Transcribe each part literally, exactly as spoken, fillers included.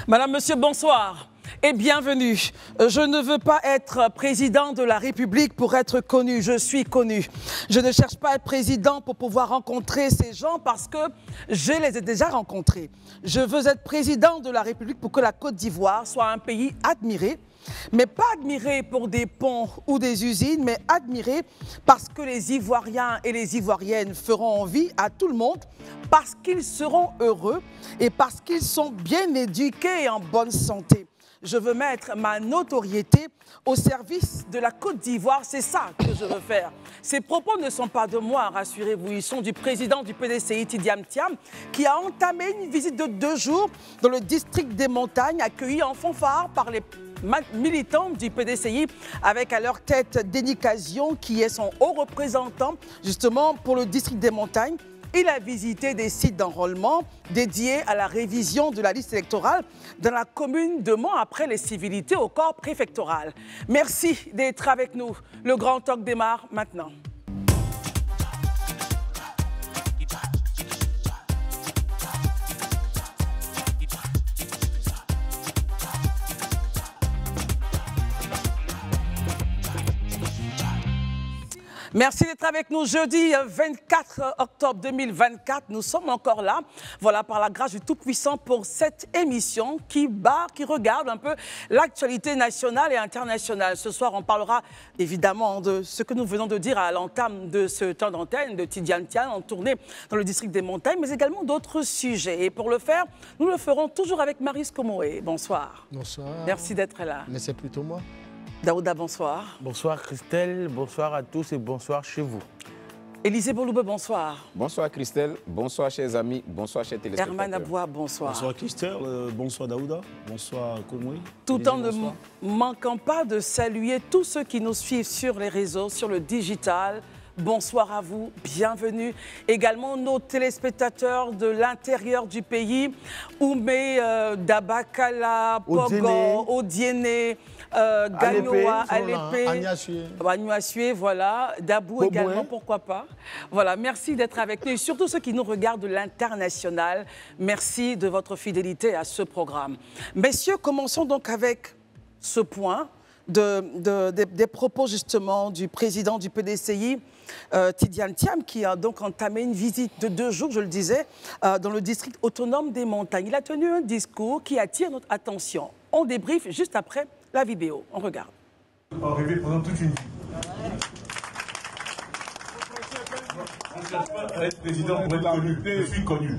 Madame, Monsieur, bonsoir et bienvenue. Je ne veux pas être président de la République pour être connu, je suis connu. Je ne cherche pas à être président pour pouvoir rencontrer ces gens parce que je les ai déjà rencontrés. Je veux être président de la République pour que la Côte d'Ivoire soit un pays admiré, mais pas admiré pour des ponts ou des usines, mais admiré parce que les Ivoiriens et les Ivoiriennes feront envie à tout le monde, parce qu'ils seront heureux et parce qu'ils sont bien éduqués et en bonne santé. Je veux mettre ma notoriété au service de la Côte d'Ivoire, c'est ça que je veux faire. Ces propos ne sont pas de moi, rassurez-vous, ils sont du président du P D C I, Tidiane Thiam, qui a entamé une visite de deux jours dans le district des montagnes, accueilli en fanfare par les militants du P D C I, avec à leur tête Denis Casion, qui est son haut représentant, justement, pour le district des montagnes. Il a visité des sites d'enrôlement dédiés à la révision de la liste électorale dans la commune de Mans après les civilités au corps préfectoral. Merci d'être avec nous. Le Grand Talk démarre maintenant. Merci d'être avec nous. Jeudi vingt-quatre octobre deux mille vingt-quatre, nous sommes encore là. Voilà, par la grâce du Tout-Puissant pour cette émission qui bat, qui regarde un peu l'actualité nationale et internationale. Ce soir, on parlera évidemment de ce que nous venons de dire à l'entame de ce temps d'antenne de Tidiane Thiam en tournée dans le district des montagnes, mais également d'autres sujets. Et pour le faire, nous le ferons toujours avec Marius Komoé. Bonsoir. Bonsoir. Merci d'être là. Mais c'est plutôt moi. Daouda, bonsoir. Bonsoir Christelle, bonsoir à tous et bonsoir chez vous. Élisée Boloube, bonsoir. Bonsoir Christelle, bonsoir chers amis, bonsoir chers téléspectateurs. Herman Aboua, bonsoir. Bonsoir Christelle, euh, bonsoir Daouda, bonsoir Komoui. Tout en ne manquant pas de saluer tous ceux qui nous suivent sur les réseaux, sur le digital. Bonsoir à vous, bienvenue. Également nos téléspectateurs de l'intérieur du pays, Oumé, euh, Dabakala, Pogo, Odiéné, euh, Gagnoa, Alépé, Agnouassué, voilà, Dabou Bobo également, pourquoi pas. Voilà, merci d'être avec nous et surtout ceux qui nous regardent de l'international. Merci de votre fidélité à ce programme. Messieurs, commençons donc avec ce point. De, de, de, des propos justement du président du P D C I, euh, Tidiane Thiam, qui a donc entamé une visite de deux jours, je le disais, euh, dans le district autonome des montagnes. Il a tenu un discours qui attire notre attention. On débriefe juste après la vidéo. On regarde. On rêvait pendant toute une vie. On ne cherche pas à être président pour être connu. Je suis connu.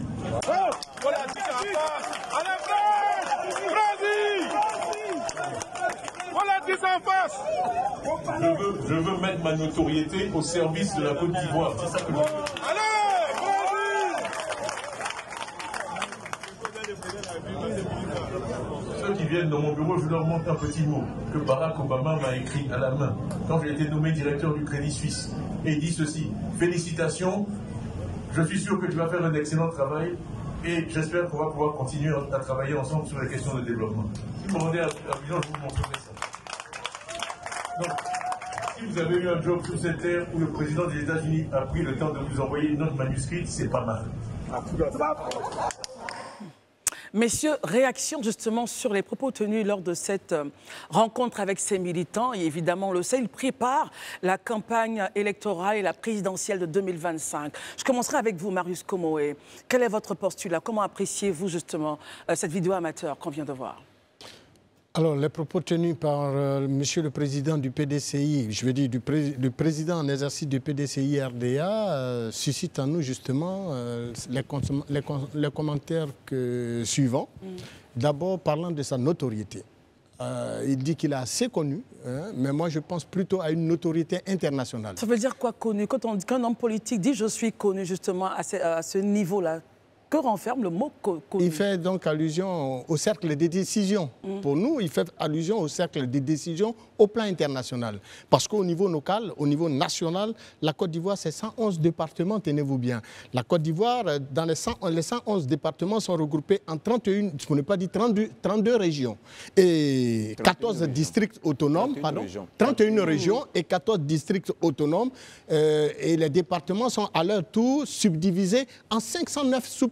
Je veux, je veux mettre ma notoriété au service de la Côte d'Ivoire. C'est ça que je veux. Ceux qui viennent dans mon bureau, je leur montre un petit mot que Barack Obama m'a écrit à la main quand j'ai été nommé directeur du Crédit Suisse. Et il dit ceci: félicitations, je suis sûr que tu vas faire un excellent travail et j'espère qu'on va pouvoir continuer à travailler ensemble sur les questions de développement. Si vous me rendez à Abidjan, je vous montrerai ça. Donc, si vous avez eu un job sur cette terre où le président des États-Unis a pris le temps de vous envoyer notre manuscrit, c'est pas mal. Messieurs, réaction justement sur les propos tenus lors de cette rencontre avec ces militants. Et évidemment, on le sait, ils préparent la campagne électorale et la présidentielle de deux mille vingt-cinq. Je commencerai avec vous, Marius Komoé. Quel est votre postulat? Comment appréciez-vous justement cette vidéo amateur qu'on vient de voir? Alors, les propos tenus par euh, Monsieur le Président du P D C I, je veux dire du pré le Président en exercice du P D C I R D A, euh, suscitent en nous justement euh, les, les, les commentaires que, suivants. Mm. D'abord, parlant de sa notoriété. Euh, il dit qu'il est assez connu, hein, mais moi je pense plutôt à une notoriété internationale. Ça veut dire quoi connu? Quand on dit qu'un homme politique dit je suis connu justement à ce, à ce niveau-là, que renferme le mot connu? Il fait donc allusion au cercle des décisions. Mmh. Pour nous, il fait allusion au cercle des décisions au plan international. Parce qu'au niveau local, au niveau national, la Côte d'Ivoire, c'est cent onze départements, tenez-vous bien. La Côte d'Ivoire, dans les, cent, les cent onze départements sont regroupés en trente et un, pour ne pas dire trente-deux, trente-deux régions. Et quatorze districts autonomes, pardon, régions. trente et une mmh. régions et quatorze districts autonomes. Euh, et les départements sont à leur tour subdivisés en cinq cent neuf sous-préfectures.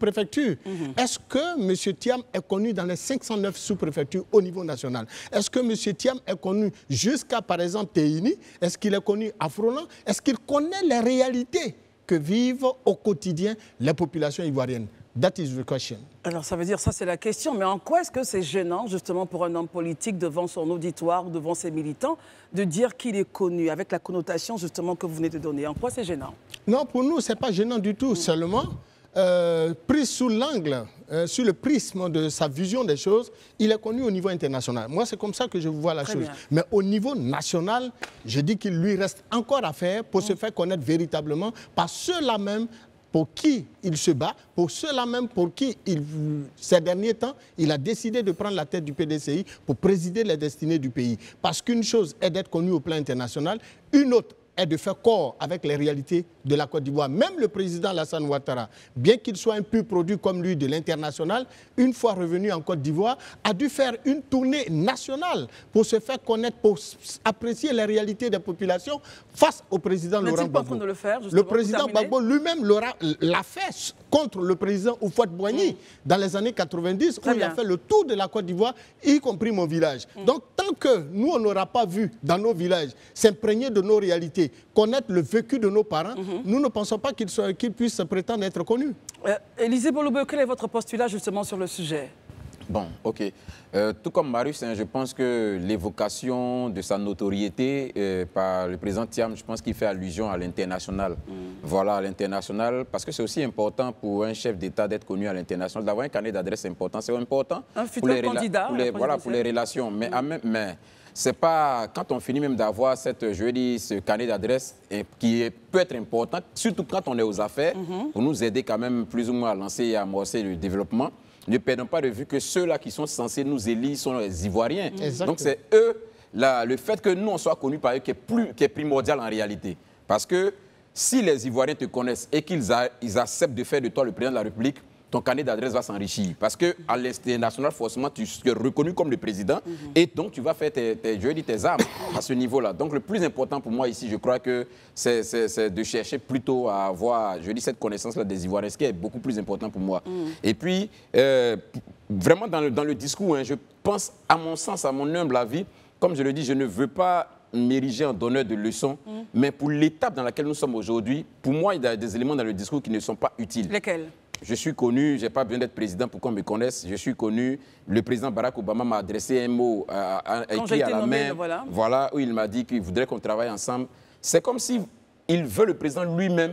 préfectures. Mm-hmm. Est-ce que M. Thiam est connu dans les cinq cent neuf sous-préfectures au niveau national? Est-ce que M. Thiam est connu jusqu'à, par exemple, Téhini? Est-ce qu'il est connu à Frolan? Est-ce qu'il connaît les réalités que vivent au quotidien les populations ivoiriennes? That is the question. Alors, ça veut dire, ça c'est la question, mais en quoi est-ce que c'est gênant, justement, pour un homme politique devant son auditoire ou devant ses militants, de dire qu'il est connu, avec la connotation, justement, que vous venez de donner? En quoi c'est gênant? Non, pour nous, ce n'est pas gênant du tout. Mmh. Seulement, euh, pris sous l'angle, euh, sur le prisme de sa vision des choses, il est connu au niveau international. Moi, c'est comme ça que je vois la Très chose. Bien. Mais au niveau national, je dis qu'il lui reste encore à faire pour mmh. se faire connaître véritablement par ceux-là même pour qui il se bat, pour ceux-là même pour qui, il, ces derniers temps, il a décidé de prendre la tête du P D C I pour présider les destinées du pays. Parce qu'une chose est d'être connu au plan international, une autre est de faire corps avec les réalités de la Côte d'Ivoire. Même le président Alassane Ouattara, bien qu'il soit un pur produit comme lui de l'international, une fois revenu en Côte d'Ivoire, a dû faire une tournée nationale pour se faire connaître, pour apprécier les réalités des populations face au président Laurent Gbagbo. De le, faire, le président Gbagbo lui-même l'a fait contre le président Houphouët-Boigny mmh. dans les années quatre-vingt-dix, Très où bien. il a fait le tour de la Côte d'Ivoire, y compris mon village. Mmh. Donc, tant que nous, on n'aura pas vu dans nos villages s'imprégner de nos réalités, connaître le vécu de nos parents, mmh. nous ne pensons pas qu'ils qu'ils puissent prétendre être connus. Euh, Élisée Bolobo, quel est votre postulat justement sur le sujet? Bon, ok. Euh, tout comme Marius, hein, je pense que l'évocation de sa notoriété euh, par le président Thiam, je pense qu'il fait allusion à l'international. Mm. Voilà, à l'international, parce que c'est aussi important pour un chef d'État d'être connu à l'international, d'avoir un carnet d'adresse important. C'est important un futur pour les, candidat, pour les, voilà, pour les relations. Mais, mm. même, mais c'est pas quand on finit même d'avoir cette, je veux dire, ce carnet d'adresse qui est, peut être important, surtout quand on est aux affaires, mm-hmm. pour nous aider quand même plus ou moins à lancer et à amorcer le développement. Ne perdons pas de vue que ceux-là qui sont censés nous élire sont les Ivoiriens. Exactement. Donc c'est eux, là, le fait que nous on soit connus par eux qui est, plus, qui est primordial en réalité. Parce que si les Ivoiriens te connaissent et qu'ils ils acceptent de faire de toi le président de la République, ton carnet d'adresse va s'enrichir. Parce qu'à l'international, forcément, tu es reconnu comme le président mm-hmm. et donc tu vas faire tes, tes, je dis, tes armes à ce niveau-là. Donc le plus important pour moi ici, je crois que c'est de chercher plutôt à avoir, je dis, cette connaissance-là des Ivoiriens, ce qui est beaucoup plus important pour moi. Mm. Et puis, euh, vraiment dans le, dans le discours, hein, je pense, à mon sens, à mon humble avis, comme je le dis, je ne veux pas m'ériger en donneur de leçons, mm. mais pour l'étape dans laquelle nous sommes aujourd'hui, pour moi, il y a des éléments dans le discours qui ne sont pas utiles. Lesquels? Je suis connu, je n'ai pas besoin d'être président pour qu'on me connaisse. Je suis connu. Le président Barack Obama m'a adressé un mot euh, écrit à la nommé, main, voilà. voilà, où il m'a dit qu'il voudrait qu'on travaille ensemble. C'est comme s'il veut, le président lui-même,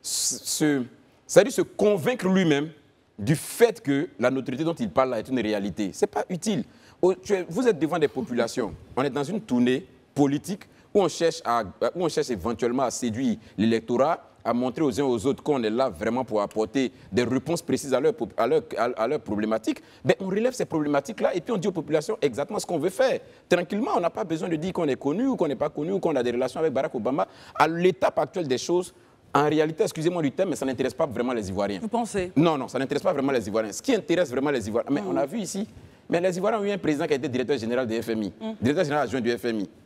se, c'est-à-dire se convaincre lui-même du fait que la notoriété dont il parle là est une réalité. Ce n'est pas utile. Vous êtes devant des populations. On est dans une tournée politique où on cherche, à, où on cherche éventuellement à séduire l'électorat, à montrer aux uns aux autres qu'on est là vraiment pour apporter des réponses précises à leurs à leur, à leur problématiques, ben on relève ces problématiques-là et puis on dit aux populations exactement ce qu'on veut faire. Tranquillement, on n'a pas besoin de dire qu'on est connu ou qu'on n'est pas connu ou qu'on a des relations avec Barack Obama. À l'étape actuelle des choses, en réalité, excusez-moi du terme, mais ça n'intéresse pas vraiment les Ivoiriens. Vous pensez? Non, non, ça n'intéresse pas vraiment les Ivoiriens. Ce qui intéresse vraiment les Ivoiriens, mais mmh. on a vu ici, mais les Ivoiriens ont eu un président qui a été directeur général du F M I, mmh. directeur général adjoint du F M I.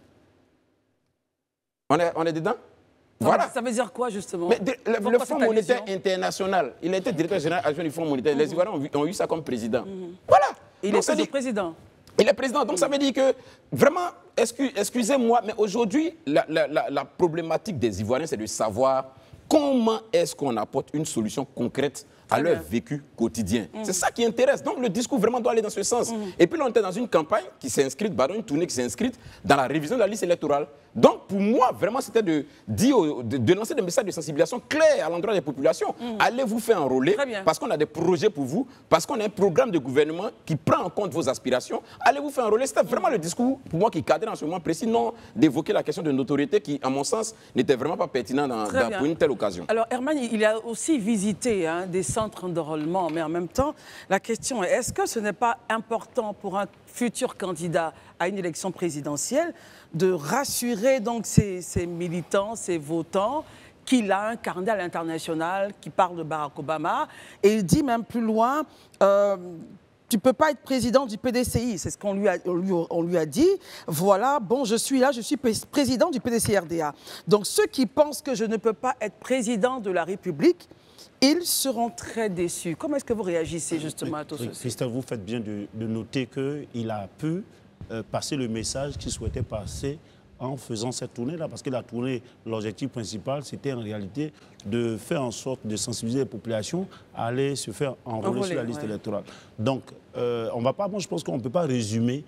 On est, on est dedans? Voilà. Ça veut dire quoi, justement? Mais de, le, le Fonds monétaire international, il a été directeur général adjoint du Fonds monétaire. Mm-hmm. Les Ivoiriens ont, ont eu ça comme président. Mm-hmm. Voilà. Il donc, est le président. Il est président. Donc, mm-hmm. ça veut dire que, vraiment, excusez-moi, mais aujourd'hui, la, la, la, la problématique des Ivoiriens, c'est de savoir comment est-ce qu'on apporte une solution concrète à Très leur bien. vécu quotidien. Mm. C'est ça qui intéresse. Donc le discours vraiment doit aller dans ce sens. Mm. Et puis là, on était dans une campagne qui s'est inscrite, pardon, une tournée qui s'est inscrite dans la révision de la liste électorale. Donc pour moi, vraiment, c'était de, de, de lancer des messages de sensibilisation clairs à l'endroit des populations. Mm. Allez vous faire enrôler parce qu'on a des projets pour vous, parce qu'on a un programme de gouvernement qui prend en compte vos aspirations. Allez vous faire enrôler. C'était vraiment le discours, pour moi, qui cadrait en ce moment précis, non d'évoquer la question de notoriété qui, à mon sens, n'était vraiment pas pertinent dans, dans, pour une telle occasion. Alors Herman, il a aussi visité hein, des centres d'enrôlement, mais en même temps, la question est, est-ce que ce n'est pas important pour un futur candidat à une élection présidentielle de rassurer donc ses, ses militants, ses votants, qu'il a un carnet à l'international qui parle de Barack Obama, et il dit même plus loin, euh, tu ne peux pas être président du P D C I, c'est ce qu'on lui, lui, on lui a dit. Voilà, bon, je suis là, je suis président du P D C R D A. Donc ceux qui pensent que je ne peux pas être président de la République, Ils seront très déçus. Comment est-ce que vous réagissez justement à tout oui, ceci? Christelle, vous faites bien de, de noter qu'il a pu euh, passer le message qu'il souhaitait passer en faisant cette tournée-là. Parce que la tournée, l'objectif principal, c'était en réalité de faire en sorte de sensibiliser les populations à aller se faire enrôler, enrôler sur la liste ouais. électorale. Donc, euh, on va pas, moi je pense qu'on ne peut pas résumer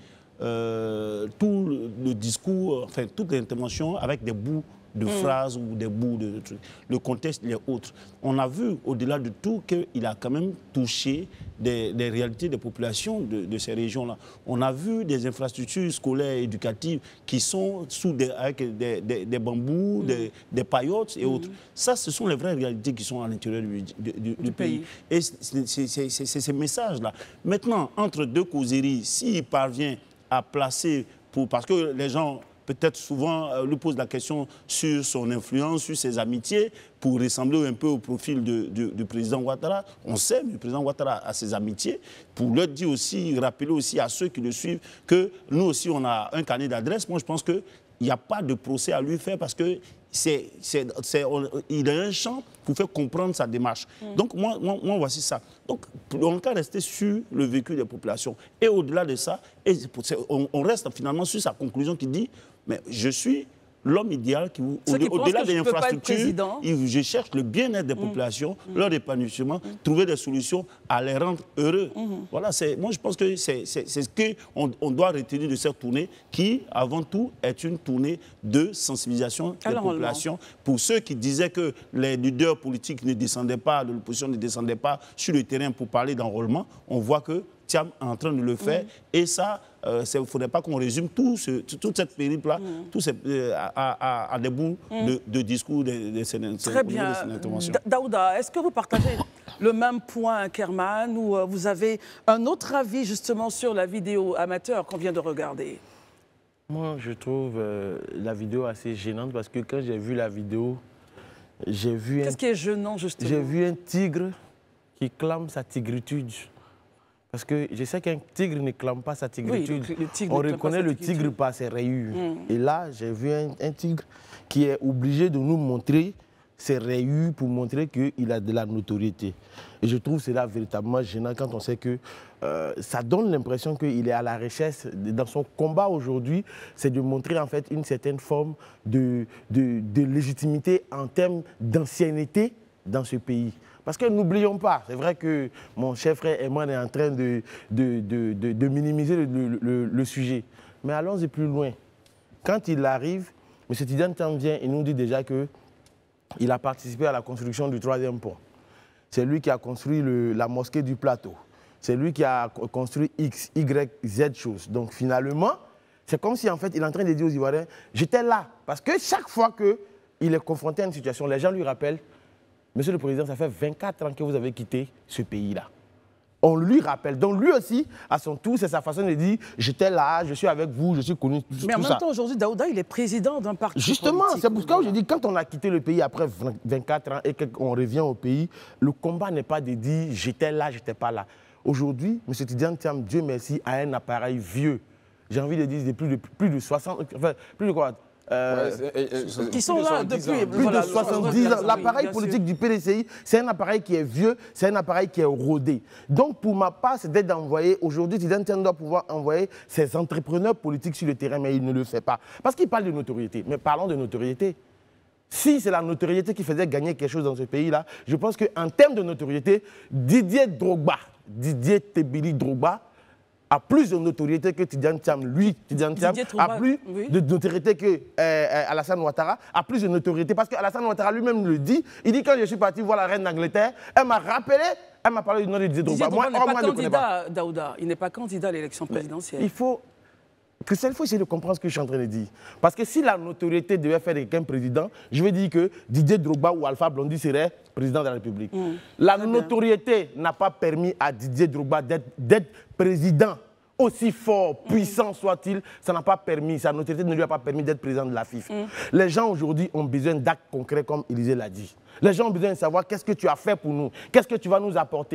euh, tout le, le discours, enfin toute l'intervention avec des bouts de mmh. phrases ou des bouts de trucs. Le contexte, les autres. On a vu, au-delà de tout, qu'il a quand même touché des, des réalités des populations de, de ces régions-là. On a vu des infrastructures scolaires et éducatives qui sont sous des, avec des, des, des bambous, mmh. des, des paillotes et mmh. autres. Ça, ce sont les vraies réalités qui sont à l'intérieur du, du, du, du pays. pays. Et c'est ces messages-là. Maintenant, entre deux causeries, s'il parvient à placer, pour, parce que les gens... peut-être souvent euh, lui pose la question sur son influence, sur ses amitiés, pour ressembler un peu au profil de, de, du président Ouattara. On sait, le président Ouattara a ses amitiés, pour leur dire aussi, rappeler aussi à ceux qui le suivent que nous aussi, on a un carnet d'adresse. Moi, je pense qu'il n'y a pas de procès à lui faire parce que c'est, c'est, c'est, on, il a un champ pour faire comprendre sa démarche. Mm. Donc, moi, moi, moi, voici ça. Donc, on peut rester sur le vécu des populations. Et au-delà de ça, et on, on reste finalement sur sa conclusion qui dit mais je suis l'homme idéal qui, au-delà des infrastructures, je cherche le bien-être des mmh. populations, mmh. leur épanouissement, mmh. trouver des solutions à les rendre heureux. Mmh. Voilà, moi je pense que c'est ce qu'on on doit retenir de cette tournée qui, avant tout, est une tournée de sensibilisation des Alors, populations. Pour ceux qui disaient que les leaders politiques ne descendaient pas, de l'opposition ne descendaient pas sur le terrain pour parler d'enrôlement, on voit que Thiam est en train de le faire. Mmh. Et ça, euh, il ne faudrait pas qu'on résume tout ce, toute cette périple-là mmh. euh, à, à, à des bouts mmh. de, de discours de, de ces Très bien. Daouda, est-ce que vous partagez le même point, Kerman, ou euh, vous avez un autre avis justement sur la vidéo amateur qu'on vient de regarder? Moi, je trouve euh, la vidéo assez gênante parce que quand j'ai vu la vidéo, j'ai vu... Qu'est-ce qui est gênant, justement? J'ai vu un tigre qui clame sa tigritude. Parce que je sais qu'un tigre ne clame pas sa tigritude. Oui, le, le tigre On reconnaît le tigre par ses rayures. Mmh. Et là, j'ai vu un, un tigre qui est obligé de nous montrer ses rayures pour montrer qu'il a de la notoriété. Et je trouve cela véritablement gênant quand on sait que euh, ça donne l'impression qu'il est à la recherche, dans son combat aujourd'hui, c'est de montrer en fait une certaine forme de, de, de légitimité en termes d'ancienneté dans ce pays. Parce que n'oublions pas, c'est vrai que mon cher frère Eman est en train de, de, de, de, de minimiser le, le, le, le sujet. Mais allons-y plus loin. Quand il arrive, M. Tidiane Thiam vient et nous dit déjà qu'il a participé à la construction du troisième pont. C'est lui qui a construit le, la mosquée du plateau. C'est lui qui a construit X, Y, Z choses. Donc finalement, c'est comme si en fait il est en train de dire aux Ivoiriens, j'étais là. Parce que chaque fois qu'il est confronté à une situation, les gens lui rappellent, Monsieur le Président, ça fait vingt-quatre ans que vous avez quitté ce pays-là. On lui rappelle. Donc lui aussi, à son tour, c'est sa façon de dire « j'étais là, je suis avec vous, je suis connu ». Mais en même temps, aujourd'hui, Daouda, il est président d'un parti Justement, c'est pour ça que je dis, quand on a quitté le pays après vingt-quatre ans et qu'on revient au pays, le combat n'est pas de dire « j'étais là, j'étais pas là ». Aujourd'hui, M. Tidiane Thiam, Dieu merci, a un appareil vieux. J'ai envie de dire de plus de, plus de soixante, enfin, plus de quoi Euh, ouais, et, et, qui sont là depuis plus voilà, de soixante-dix ans. L'appareil politique sûr. du P D C I, c'est un appareil qui est vieux, c'est un appareil qui est rodé. Donc, pour ma part, c'est d'être d'envoyer, aujourd'hui, Tidiane Thiam doit pouvoir envoyer ses entrepreneurs politiques sur le terrain, mais il ne le fait pas. Parce qu'il parle de notoriété. Mais parlons de notoriété. Si c'est la notoriété qui faisait gagner quelque chose dans ce pays-là, je pense qu'en termes de notoriété, Didier Drogba, Didier Tebili Drogba, a plus de notoriété que Tidiane Thiam. Lui, Tidiane Thiam, a plus oui. de notoriété que euh, Alassane Ouattara, a plus de notoriété. Parce qu'Alassane Ouattara lui-même le dit. Il dit, quand je suis parti voir la reine d'Angleterre, elle m'a rappelé, elle m'a parlé du nom de Didier Drogba. Moi, il n'est pas candidat, Daouda. Il n'est pas candidat à l'élection présidentielle. Mais il faut... Christelle, il faut essayer de comprendre ce que je suis en train de dire. Parce que si la notoriété devait faire de quelqu'un président, je veux dire que Didier Drogba ou Alpha Blondy serait président de la République. Mmh. La Très notoriété n'a pas permis à Didier Drogba d'être président. Aussi fort, puissant mmh. soit-il, ça n'a pas permis, sa notoriété ne lui a pas permis d'être président de la F I F. Mmh. Les gens aujourd'hui ont besoin d'actes concrets, comme Élysée l'a dit. Les gens ont besoin de savoir qu'est-ce que tu as fait pour nous, qu'est-ce que tu vas nous apporter.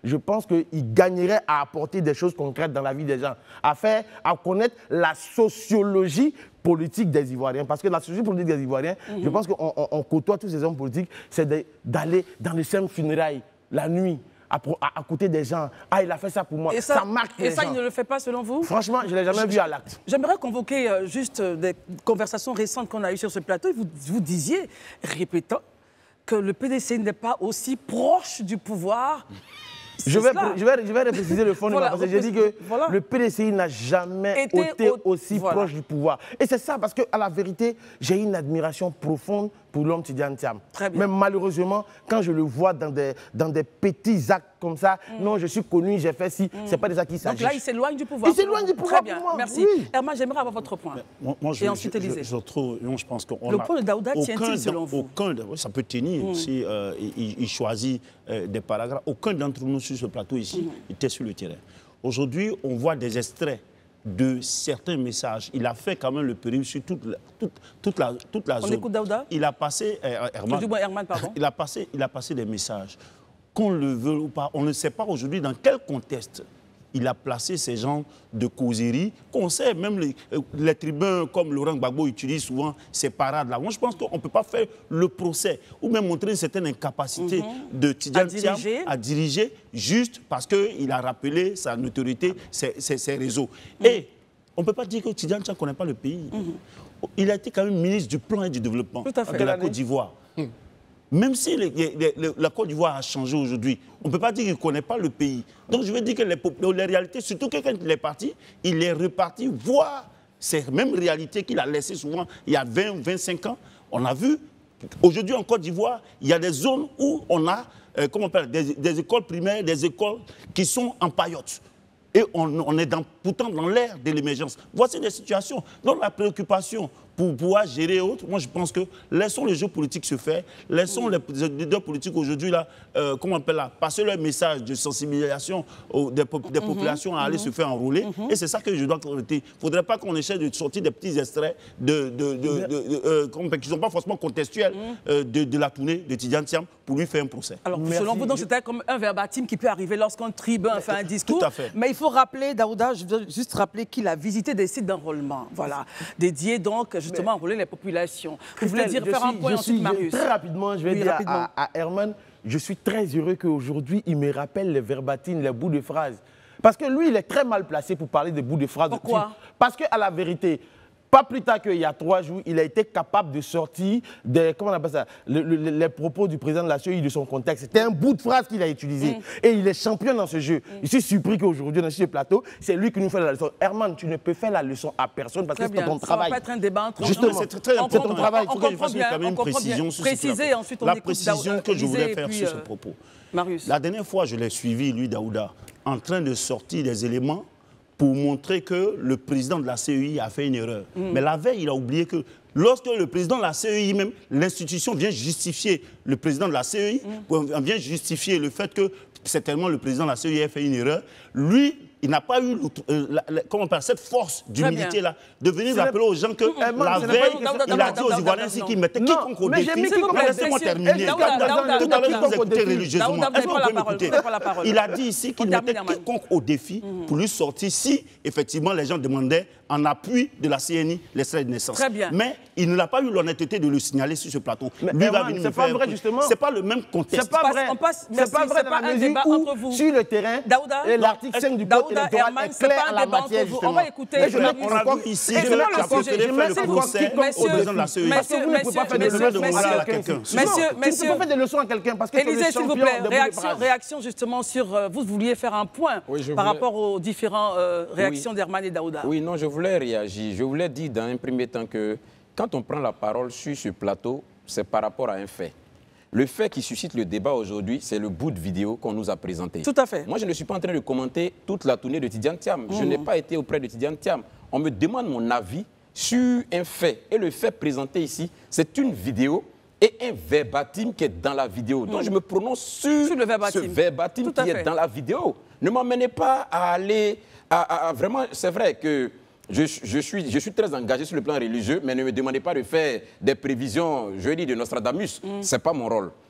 je pense qu'il gagnerait à apporter des choses concrètes dans la vie des gens, à faire, à connaître la sociologie politique des Ivoiriens. Parce que la sociologie politique des Ivoiriens, mm-hmm. je pense qu'on on, on côtoie tous ces hommes politiques, c'est d'aller dans les scènes funérailles la nuit, À, à, à côté des gens. Ah, il a fait ça pour moi. Et ça, ça marque Et les ça, gens. il ne le fait pas selon vous? Franchement, je ne l'ai jamais je, vu à l'acte. J'aimerais convoquer euh, juste euh, des conversations récentes qu'on a eues sur ce plateau. Et vous, vous disiez, répétant, que le P D C n'est pas aussi proche du pouvoir. Je vais, je, vais, je vais repréciser le fond voilà, parce que j'ai dit que voilà. le P D C I n'a jamais été, été au, aussi voilà. proche du pouvoir. Et c'est ça, parce qu'à la vérité, j'ai une admiration profonde pour l'homme Tidiane Thiam. Mais malheureusement, quand je le vois dans des, dans des petits actes comme ça, mm. non, je suis connu, j'ai fait ci, mm. c'est pas des actes qui s'agissent. Donc là, il s'éloigne du pouvoir. Il s'éloigne du pouvoir. Très bien, pour moi. merci. Oui. Herman, j'aimerais avoir votre point. Moi, moi, je, Et ensuite, je, Élisée. Je, je trouve, non, je pense qu'on le point de Daouda tient-il selon vous? Aucun, ça peut tenir mm. si euh, il, il choisit euh, des paragraphes. Aucun d'entre nous sur ce plateau ici mm. était sur le terrain. Aujourd'hui, on voit des extraits de certains messages. Il a fait quand même le périple sur toute la, toute, toute la, toute la on zone. On écoute Daouda? Il a passé... Euh, Herman, Je dis Herman, pardon. Il a passé, il a passé des messages. Qu'on le veut ou pas, on ne sait pas aujourd'hui dans quel contexte il a placé ces gens de causerie, qu'on sait, même les, les tribuns comme Laurent Gbagbo utilisent souvent ces parades-là. Moi, je pense qu'on ne peut pas faire le procès ou même montrer une certaine incapacité mm-hmm. de Tidiane Thiam à diriger juste parce qu'il a rappelé sa notoriété, ses, ses, ses réseaux. Mm-hmm. Et on ne peut pas dire que Tidiane Thiam ne connaît pas le pays. Mm-hmm. Il a été quand même ministre du plan et du développement de la Côte d'Ivoire. Mm. Même si les, les, les, la Côte d'Ivoire a changé aujourd'hui, on ne peut pas dire qu'il ne connaît pas le pays. Donc je veux dire que les, les réalités, surtout que quand il est parti, il est reparti voir ces mêmes réalités qu'il a laissées souvent il y a vingt, vingt-cinq ans. On a vu, aujourd'hui en Côte d'Ivoire, il y a des zones où on a euh, comment on appelle, des, des écoles primaires, des écoles qui sont en paillotte. Et on, on est dans, pourtant dans l'ère de l'émergence. Voici des situations dont la préoccupation pour pouvoir gérer autres, moi je pense que laissons les jeux politiques se faire, laissons mmh. les leaders politiques aujourd'hui, là, euh, comment on appelle là, passer leur message de sensibilisation aux, des, des mmh. populations à aller mmh. se faire enrôler. Mmh. Et c'est ça que je dois traiter. Il ne faudrait pas qu'on essaie de sortir des petits extraits de, de, de, de, de, euh, qui ne sont pas forcément contextuels mmh. euh, de, de la tournée de Tidiane Thiam pour lui faire un procès. Alors, merci. Selon vous, c'était comme un verbatim qui peut arriver lorsqu'un tribun fait un discours. Tout à fait. Mais il faut rappeler, Daouda, je veux juste rappeler qu'il a visité des sites d'enrôlement, voilà, dédiés donc justement à enrôler les populations. Vous voulez dire faire suis, un point je ensuite, suis, Marius? Très rapidement, je vais oui, dire rapidement. à, à Herman, je suis très heureux qu'aujourd'hui, il me rappelle les verbatines, les bouts de phrases. Parce que lui, il est très mal placé pour parler des bouts de phrases. Pourquoi? Parce qu'à la vérité, pas plus tard qu'il y a trois jours, il a été capable de sortir des, comment on appelle ça, le, le, les propos du président de la C E I de son contexte. C'était un bout de phrase qu'il a utilisé. Mm. Et il est champion dans ce jeu. Mm. Je suis surpris qu'aujourd'hui, dans ce plateau, c'est lui qui nous fait la leçon. Herman, tu ne peux faire la leçon à personne parce que c'est ton travail. Ça va pas être un débat entre Justement, c'est très important. C'est ton travail. Il faut que je fasse quand même une précision sur Préciser, ensuite on La écoute précision que je voulais faire sur ce propos. Marius. La dernière fois, je l'ai suivi, lui, Daouda, en train de sortir des éléments pour montrer que le président de la C E I a fait une erreur. Mm. Mais la veille, il a oublié que lorsque le président de la C E I, même l'institution vient justifier le président de la C E I, mm. vient justifier le fait que certainement le président de la C E I a fait une erreur, lui, il n'a pas eu euh, la, la, comment on parle, cette force d'humilité-là de venir rappeler aux gens que mmh, la veille, il a dit aux Ivoiriens ici qu'il mettait quiconque au défi. Laissez-moi terminer. Tout à l'heure, vous écoutez religieusement. Est-ce que vous pouvez m'écouter? Il a dit ici qu'il mettait quiconque au défi pour lui sortir si, effectivement, les gens demandaient en appui de la C N I l'extrait de naissance. Mais il n'a pas eu l'honnêteté de le signaler sur ce plateau. Lui va venir me faire... C'est pas vrai, justement. C'est pas le même contexte. C'est pas vrai. C'est pas vrai dans la mesure où, sur le terrain, l'article cinq du code Herman, c'est pas un débat entre vous. On va écouter. On a vu ici, je vais faire le procès au président de la C E I. Messieurs, vous ne pouvez pas faire des leçons à quelqu'un. Messieurs, tu ne peux pas faire des leçons à quelqu'un parce que tu es le champion. Élisée, s'il vous plaît, réaction justement sur... Vous vouliez faire un point par rapport aux différentes réactions d'Herman et Daouda. Oui, non, je voulais réagir. Je voulais dire dans un premier temps que quand on prend la parole sur ce plateau, c'est par rapport à un fait. Le fait qui suscite le débat aujourd'hui, c'est le bout de vidéo qu'on nous a présenté. Tout à fait. Moi, je ne suis pas en train de commenter toute la tournée de Tidiane Thiam. Mmh. Je n'ai pas été auprès de Tidiane Thiam. On me demande mon avis sur un fait. Et le fait présenté ici, c'est une vidéo et un verbatim qui est dans la vidéo. Mmh. Donc, je me prononce sur, sur le verbatim. ce verbatim qui est dans la vidéo. Ne m'emmenez pas à aller... À, à, à vraiment, c'est vrai que... Je, je, suis, je suis très engagé sur le plan religieux, mais ne me demandez pas de faire des prévisions, je dis, de Nostradamus. Mm. Ce n'est pas mon rôle.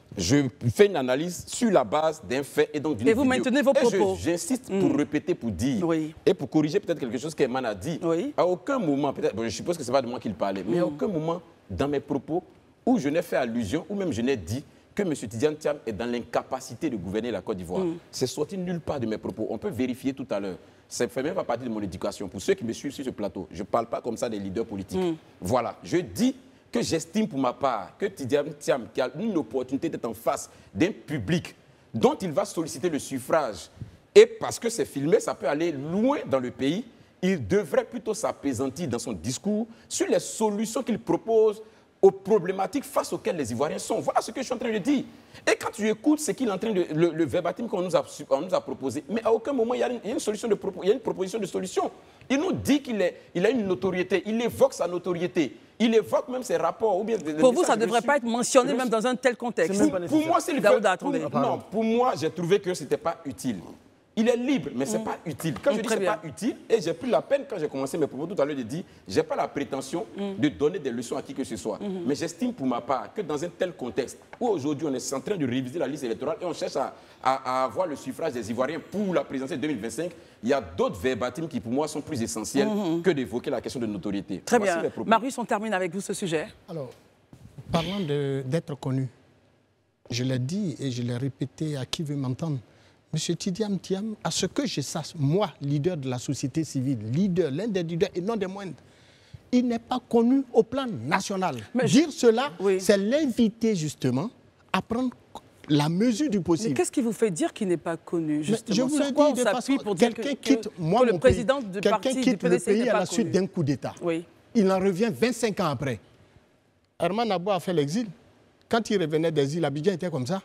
Je fais une analyse sur la base d'un fait et donc d'une vidéo. Et vous maintenez vos propos. J'insiste pour mmh. répéter, pour dire, oui. et pour corriger peut-être quelque chose qu'Eman a dit. Oui. À aucun moment, peut-être, bon, je suppose que ce n'est pas de moi qu'il parlait, mais mmh. à aucun moment dans mes propos où je n'ai fait allusion, ou même je n'ai dit que M. Tidiane Thiam est dans l'incapacité de gouverner la Côte d'Ivoire. Mmh. C'est sorti nulle part de mes propos. On peut vérifier tout à l'heure. Ça ne fait même pas partie de mon éducation. Pour ceux qui me suivent sur ce plateau, je ne parle pas comme ça des leaders politiques. Mmh. Voilà, je dis que j'estime pour ma part que Tidiane Thiam, qui a une opportunité d'être en face d'un public dont il va solliciter le suffrage, et parce que c'est filmé, ça peut aller loin dans le pays, il devrait plutôt s'apaisantir dans son discours sur les solutions qu'il propose aux problématiques face auxquelles les Ivoiriens sont. Voilà ce que je suis en train de dire. Et quand tu écoutes ce qu'il est en train de... le, le verbatim qu'on nous a, on nous a proposé, mais à aucun moment il y a une, il y a une, solution de, il y a une proposition de solution. Il nous dit qu'il il a une notoriété, il évoque sa notoriété, il évoque même ses rapports. Ou bien des, des pour vous, ça ne devrait pas être mentionné même dans un tel contexte. Pour, pour moi, c'est le Daouda, pour, Non, pour moi, j'ai trouvé que ce n'était pas utile. Il est libre, mais ce n'est mmh. pas utile. Quand mmh, je dis que ce n'est pas utile, et j'ai pris la peine, quand j'ai commencé mes propos tout à l'heure, de dire je n'ai pas la prétention mmh. de donner des leçons à qui que ce soit. Mmh. Mais j'estime pour ma part que dans un tel contexte, où aujourd'hui on est en train de réviser la liste électorale et on cherche à, à, à avoir le suffrage des Ivoiriens pour la présidentielle deux mille vingt-cinq, il y a d'autres verbatims qui pour moi sont plus essentiels mmh. que d'évoquer la question de notoriété. Très Voici bien. Marius, on termine avec vous ce sujet. Alors, parlant d'être connu, je l'ai dit et je l'ai répété à qui veut m'entendre. M. Tidiane Thiam, à ce que je sache, moi, leader de la société civile, leader, l'un des leaders et non des moindres, il n'est pas connu au plan national. Mais Dire je... cela, oui. c'est l'inviter justement à prendre la mesure du possible. Mais qu'est-ce qui vous fait dire qu'il n'est pas connu, justement? Je vous le dis de façon, quelqu'un quitte, que, moi, que mon pays, quelqu'un quitte le pays à la suite d'un coup d'État. Oui. Il en revient vingt-cinq ans après. Herman Abou a fait l'exil. Quand il revenait des îles, Abidjan était comme ça.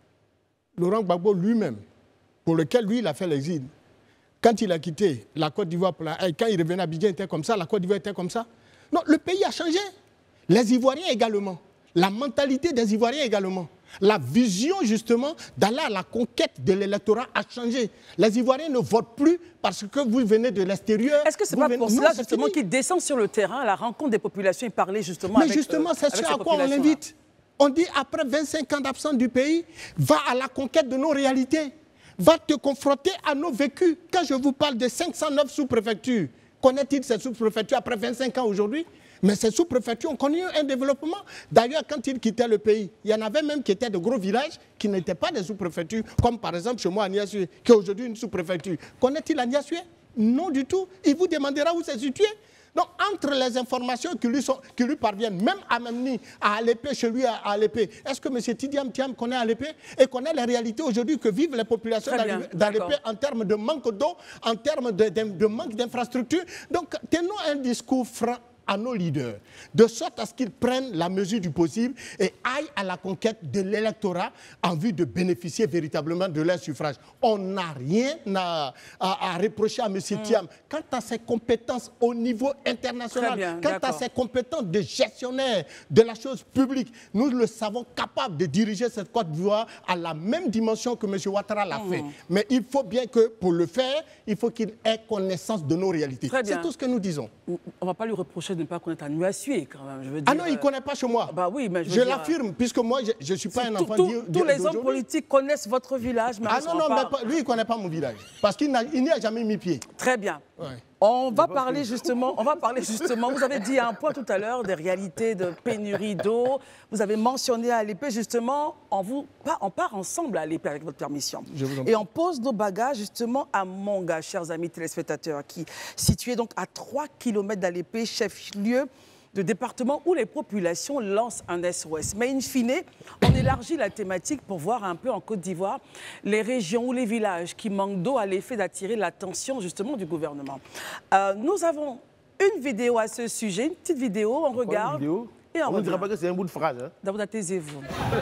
Laurent Gbagbo lui-même, pour lequel, lui, il a fait l'exil. Quand il a quitté la Côte d'Ivoire, quand il revenait à Abidjan, il était comme ça, la Côte d'Ivoire était comme ça. Non, le pays a changé. Les Ivoiriens également. La mentalité des Ivoiriens également. La vision, justement, d'aller à la conquête de l'électorat a changé. Les Ivoiriens ne votent plus parce que vous venez de l'extérieur. Est-ce que ce n'est pas venez... pour cela, non, justement, qu'ils descendent sur le terrain à la rencontre des populations et parler, justement, Mais avec justement, euh, c'est ce à quoi on l'invite. On dit, après vingt-cinq ans d'absence du pays, va à la conquête de nos réalités. Va te confronter à nos vécus. Quand je vous parle de cinq cent neuf sous-préfectures, connaît-il ces sous-préfectures après vingt-cinq ans aujourd'hui? Mais ces sous-préfectures ont connu un développement. D'ailleurs, quand ils quittaient le pays, il y en avait même qui étaient de gros villages qui n'étaient pas des sous-préfectures, comme par exemple chez moi à Niassue, qui est aujourd'hui une sous-préfecture. Connaît-il à Niassue? Non du tout. Il vous demandera où c'est situé. Donc, entre les informations qui lui, sont, qui lui parviennent, même à Memni, à Alépé, chez lui à Alépé, est-ce que M. Tidiane Thiam connaît Alépé et connaît les réalités aujourd'hui que vivent les populations d'Alépé en termes de manque d'eau, en termes de, de, de manque d'infrastructures? Donc, tenons un discours franc à nos leaders, de sorte à ce qu'ils prennent la mesure du possible et aillent à la conquête de l'électorat en vue de bénéficier véritablement de leur suffrage. On n'a rien à, à, à reprocher à M. Mmh. Thiam. Quant à ses compétences au niveau international, bien, quant à ses compétences de gestionnaire de la chose publique, nous le savons capable de diriger cette Côte d'Ivoire à la même dimension que M. Ouattara l'a mmh. fait. Mais il faut bien que, pour le faire, il faut qu'il ait connaissance de nos réalités. C'est tout ce que nous disons. On ne va pas lui reprocher de ne pas connaître Niassue, quand même. Je veux dire, ah non, il ne connaît pas chez moi. Bah oui, mais je, je l'affirme, puisque moi, je ne suis pas un enfant d'aujourd'hui. Tous les hommes politiques connaissent votre village, mais ah non, non, mais pas, lui, il ne connaît pas mon village. Parce qu'il n'y a, a jamais mis pied. Très bien. Ouais. On va parler justement, on va parler justement, vous avez dit un point tout à l'heure des réalités de pénurie d'eau. Vous avez mentionné Alépé, justement, on, vous, on part ensemble à Alépé avec votre permission. Et on pose nos bagages justement à Monga, chers amis téléspectateurs, qui situé donc à trois kilomètres d'Alépé, chef-lieu de département où les populations lancent un S O S. Mais in fine, on élargit la thématique pour voir un peu en Côte d'Ivoire les régions ou les villages qui manquent d'eau à l'effet d'attirer l'attention justement du gouvernement. Euh, nous avons une vidéo à ce sujet, une petite vidéo, on regarde. Vidéo et on ne dira pas que c'est un bout de phrase. Hein? D'abord, taisez-vous.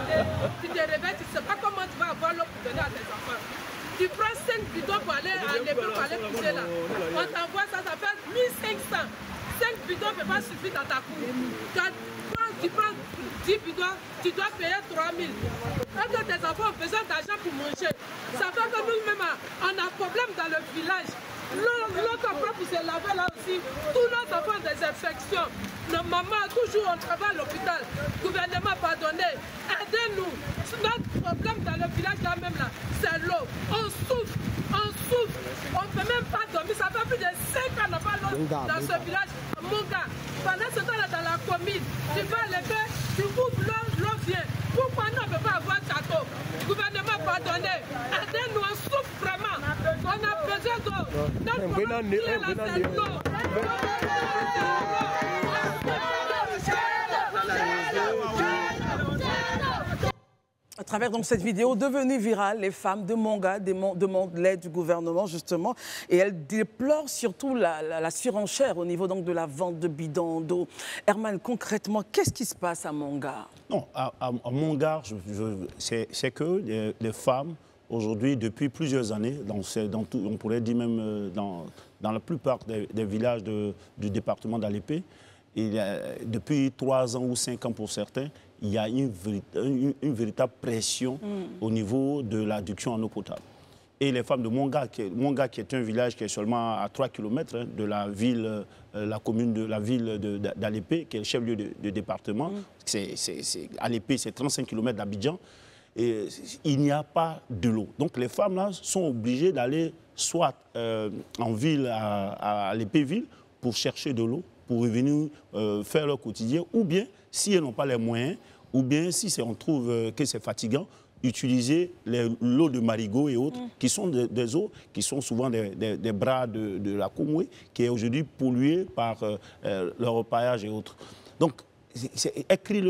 Tu te réveilles, tu ne sais pas comment tu vas avoir l'eau pour donner à tes enfants. Tu prends cinq bidons pour aller à l'école, pour aller puiser là. On t'envoie ça, ça fait mille cinq cents. cinq bidons ne peuvent pas suffire dans ta cour. Quand tu prends dix bidons, tu dois payer trois mille. Quand tes enfants ont besoin d'argent pour manger, ça fait que nous-mêmes, on a un problème dans le village. L'eau qu'on prend pour se laver là aussi. Tous nos enfants ont des infections. Nos mamans, toujours, on travaille à l'hôpital. Gouvernement, pardonnez. Aidez-nous. Notre problème dans le village là même là, c'est l'eau. On souffre, on souffre. On ne peut même pas dormir. Ça fait plus de cinq ans qu'on n'a pas l'eau dans ce village. Mon gars, pendant ce temps-là dans la commune, tu vas lever, tu ouvres l'eau, l'eau vient. Pourquoi nous on ne peut pas avoir château? Gouvernement, pardonnez. Aidez-nous, on souffre vraiment. On a besoin d'eau. Notre problème, c'est l'eau. À travers donc cette vidéo devenue virale, les femmes de Monga demandent l'aide du gouvernement justement et elles déplorent surtout la, la, la surenchère au niveau donc de la vente de bidons d'eau. Herman, concrètement, qu'est-ce qui se passe à Monga? Non, à, à, à Monga, c'est que les, les femmes, aujourd'hui, depuis plusieurs années, dans, dans tout, on pourrait dire même dans, dans la plupart des, des villages de, du département d'Alépé, depuis trois ans ou cinq ans pour certains, il y a une, une, une véritable pression mm. au niveau de l'adduction en eau potable. Et les femmes de Monga, qui est, Monga, qui est un village qui est seulement à trois kilomètres hein, de la ville, euh, la commune de la ville d'Alépé, qui est le chef-lieu de, de département. Mm. C'est, c'est, c'est, Alépé, c'est trente-cinq kilomètres d'Abidjan. Et il n'y a pas de l'eau. Donc les femmes là sont obligées d'aller soit euh, en ville, à, à Alépé-Ville, pour chercher de l'eau, pour revenir euh, faire leur quotidien, ou bien, si elles n'ont pas les moyens, ou bien si on trouve euh, que c'est fatigant, utiliser l'eau de marigot et autres, mm. qui sont de, des eaux, qui sont souvent des, des, des bras de, de la Comoué, qui est aujourd'hui polluée par euh, euh, le repaillage et autres. Donc, c'est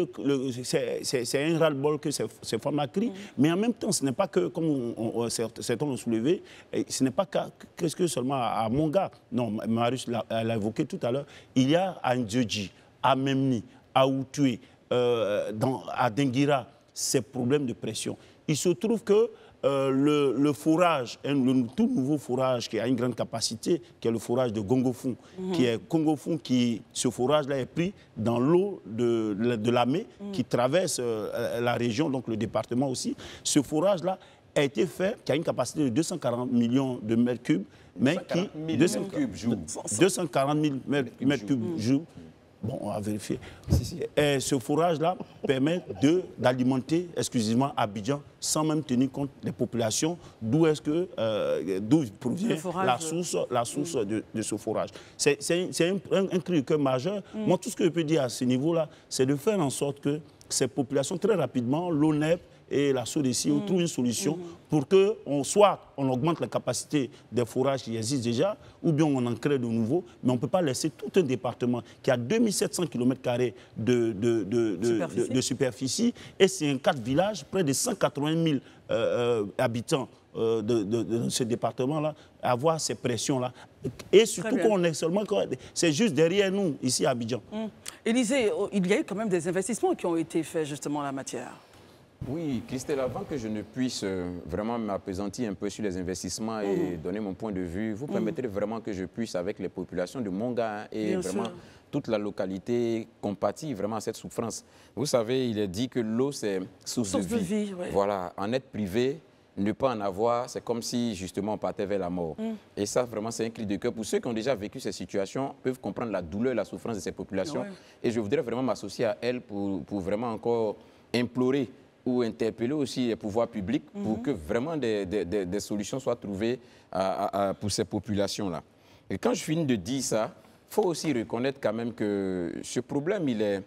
un ras-le-bol que ces, ces femmes-là crient, mm. mais en même temps, ce n'est pas que, comme on, on, certains l'ont soulevé, ce n'est pas qu'est-ce que seulement à Monga. Non, Marius l'a évoqué tout à l'heure. Il y a à Ndjodji, à Memni, à Outoué, euh, dans, à Denguira, ces problèmes de pression. Il se trouve que euh, le, le forage, un, le tout nouveau forage qui a une grande capacité, qui est le forage de Gongofung, mmh. qui est Gongofung, qui, ce forage-là est pris dans l'eau de, de, de l'Amé, mmh. qui traverse euh, la région, donc le département aussi. Ce forage-là a été fait, qui a une capacité de deux cent quarante millions de mètres cubes, mais qui... deux cents cubes jour. deux cent quarante mille mètres cubes jour. Bon, on va vérifier. Si, si. Et ce forage-là permet d'alimenter exclusivement Abidjan sans même tenir compte des populations, d'où est-ce que euh, d'où provient la source, la source mmh. de, de ce forage. C'est un, un, un cri de cœur majeur. Mmh. Moi, tout ce que je peux dire à ce niveau-là, c'est de faire en sorte que ces populations, très rapidement, l'O N E P et la S O D E C I, mmh. on trouve une solution mmh. pour que on, soit on augmente la capacité des forages qui existent déjà, ou bien on en crée de nouveaux, mais on ne peut pas laisser tout un département qui a deux mille sept cents kilomètres carrés de, de, de, de, superficie. de, de superficie, et c'est un quatre villages, près de cent quatre-vingt mille euh, euh, habitants euh, de, de, de ce département-là, avoir ces pressions-là. Et surtout qu'on est seulement... C'est juste derrière nous, ici à Abidjan. Mmh. Élysée, il y a eu quand même des investissements qui ont été faits justement en la matière. Oui, Christelle, avant que je ne puisse euh, vraiment m'appesantir un peu sur les investissements et mmh. donner mon point de vue, vous mmh. permettrez vraiment que je puisse, avec les populations de Monga et Bien vraiment sûr. toute la localité, compatir vraiment à cette souffrance. Vous savez, il est dit que l'eau, c'est source, source de vie. De vie ouais. Voilà, en être privé, ne pas en avoir, c'est comme si justement on partait vers la mort. Mmh. Et ça, vraiment, c'est un cri de cœur. Pour ceux qui ont déjà vécu ces situations, peuvent comprendre la douleur, la souffrance de ces populations. Ouais. Et je voudrais vraiment m'associer à elles pour, pour vraiment encore implorer ou interpeller aussi les pouvoirs publics mm-hmm. pour que vraiment des, des, des solutions soient trouvées à, à, à, pour ces populations-là. Et quand je finis de dire ça, il faut aussi reconnaître quand même que ce problème, il, est,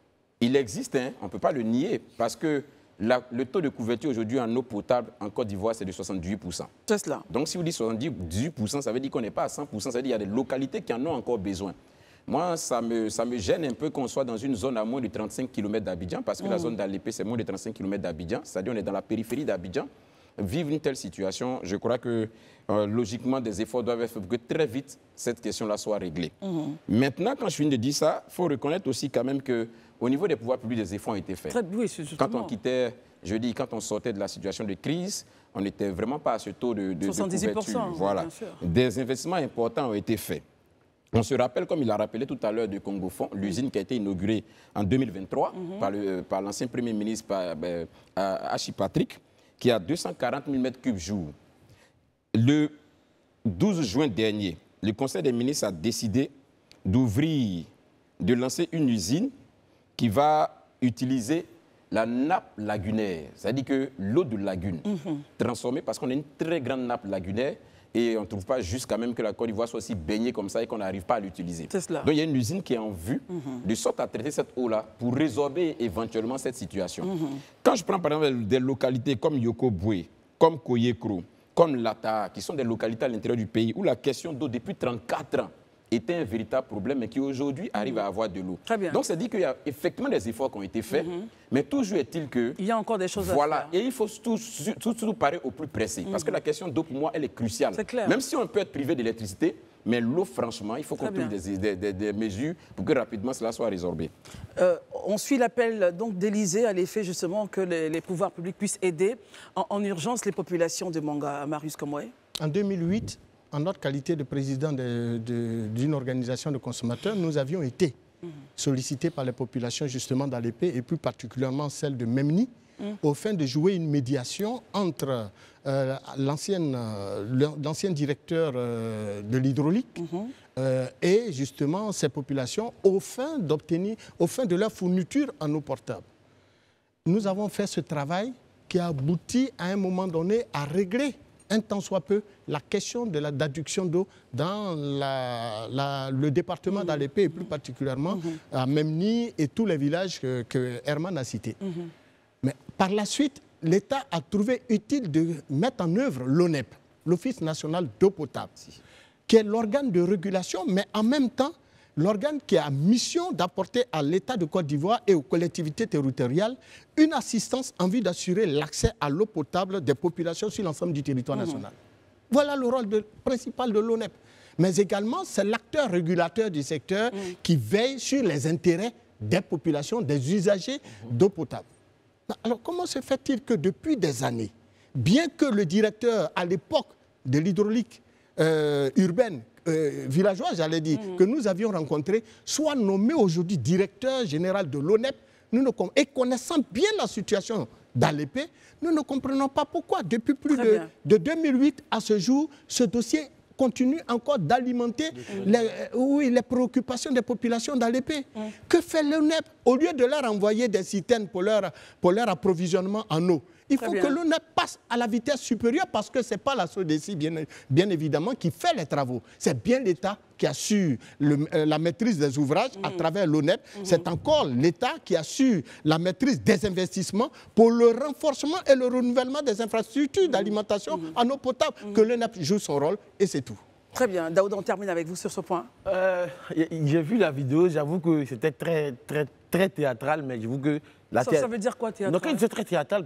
il existe, hein, on ne peut pas le nier, parce que la, le taux de couverture aujourd'hui en eau potable en Côte d'Ivoire, c'est de soixante-dix-huit pour cent. C'est cela. Donc si vous dites soixante-dix-huit pour cent, ça veut dire qu'on n'est pas à cent pour cent, ça veut dire qu'il y a des localités qui en ont encore besoin. Moi, ça me, ça me gêne un peu qu'on soit dans une zone à moins de trente-cinq kilomètres d'Abidjan, parce que mmh. la zone d'Alépé, c'est moins de trente-cinq kilomètres d'Abidjan, c'est-à-dire on est dans la périphérie d'Abidjan. Vivre une telle situation, je crois que euh, logiquement, des efforts doivent être faits pour que très vite, cette question-là soit réglée. Mmh. Maintenant, quand je viens de dire ça, il faut reconnaître aussi quand même qu'au niveau des pouvoirs publics, des efforts ont été faits. Très, oui, quand on quittait, je dis, quand on sortait de la situation de crise, on n'était vraiment pas à ce taux de, de, soixante-dix pour cent, de couverture. Voilà. Des investissements importants ont été faits. On se rappelle, comme il l'a rappelé tout à l'heure, de Gongofung, l'usine qui a été inaugurée en deux mille vingt-trois mm-hmm. par l'ancien Premier ministre par, ben, Hachi Patrick, qui a deux cent quarante mille mètres cubes jour. Le douze juin dernier, le Conseil des ministres a décidé d'ouvrir, de lancer une usine qui va utiliser la nappe lagunaire, c'est-à-dire que l'eau de lagune, mm-hmm. transformée, parce qu'on a une très grande nappe lagunaire et on ne trouve pas juste quand même que la Côte d'Ivoire soit aussi baignée comme ça et qu'on n'arrive pas à l'utiliser. Donc il y a une usine qui est en vue, mm-hmm. de sorte à traiter cette eau-là pour résorber éventuellement cette situation. Mm-hmm. Quand je prends par exemple des localités comme Yokoboué, comme Koyekro, comme Lata, qui sont des localités à l'intérieur du pays où la question d'eau depuis trente-quatre ans était un véritable problème, mais qui aujourd'hui arrive à avoir de l'eau. Donc, c'est dit qu'il y a effectivement des efforts qui ont été faits, mm-hmm. mais toujours est-il que... Il y a encore des choses voilà, à faire. Et il faut tout, tout, tout paraît au plus pressé, mm-hmm. parce que la question d'eau, pour moi, elle est cruciale. C'est clair. Même si on peut être privé d'électricité, mais l'eau, franchement, il faut qu'on trouve des, des, des, des mesures pour que rapidement cela soit résorbé. Euh, on suit l'appel d'Élysée à l'effet justement que les, les pouvoirs publics puissent aider en, en urgence les populations de Manga. Marius Komoué. En deux mille huit, en notre qualité de président d'une organisation de consommateurs, nous avions été mmh. sollicités par les populations justement d'A L P et plus particulièrement celle de Memni, mmh. au fin de jouer une médiation entre euh, l'ancien euh, directeur euh, de l'hydraulique mmh. euh, et justement ces populations au fin d'obtenir, au fin de leur fourniture en eau potable. Nous avons fait ce travail qui a abouti à un moment donné à régler un tant soit peu la question de l'adduction d'eau dans la, la, le département mmh. d'A L P et plus particulièrement mmh. à Memni et tous les villages que, que Herman a cités. Mmh. Mais par la suite, l'État a trouvé utile de mettre en œuvre l'O N E P, l'Office national d'eau potable, qui est l'organe de régulation, mais en même temps l'organe qui a mission d'apporter à l'État de Côte d'Ivoire et aux collectivités territoriales une assistance en vue d'assurer l'accès à l'eau potable des populations sur l'ensemble du territoire mmh. national. Voilà le rôle de, principal de l'O N E P. Mais également, c'est l'acteur régulateur du secteur mmh. qui veille sur les intérêts des populations, des usagers mmh. d'eau potable. Alors, comment se fait-il que depuis des années, bien que le directeur à l'époque de l'hydraulique euh, urbaine, Euh, villageois, j'allais dire, mmh. que nous avions rencontré, soit nommé aujourd'hui directeur général de l'O N E P, nous ne, et connaissant bien la situation d'A L P, nous ne comprenons pas pourquoi, depuis plus de, de deux mille huit à ce jour, ce dossier continue encore d'alimenter mmh. les, oui, les préoccupations des populations d'A L P. Mmh. Que fait l'O N E P? Au lieu de leur envoyer des citernes pour leur, pour leur approvisionnement en eau, il faut que l'O N E P passe à la vitesse supérieure parce que ce n'est pas la S O D E C I, bien, bien évidemment, qui fait les travaux. C'est bien l'État qui assure le, euh, la maîtrise des ouvrages mmh. à travers l'O N E P. Mmh. C'est encore l'État qui assure la maîtrise des investissements pour le renforcement et le renouvellement des infrastructures mmh. d'alimentation mmh. en eau potable, mmh. que l'O N E P joue son rôle et c'est tout. Très bien. Daoud, on termine avec vous sur ce point. Euh, J'ai vu la vidéo, j'avoue que c'était très, très, très théâtral, mais j'avoue que... La ça, ça veut dire quoi, théâtral? Donc, c'est très théâtral,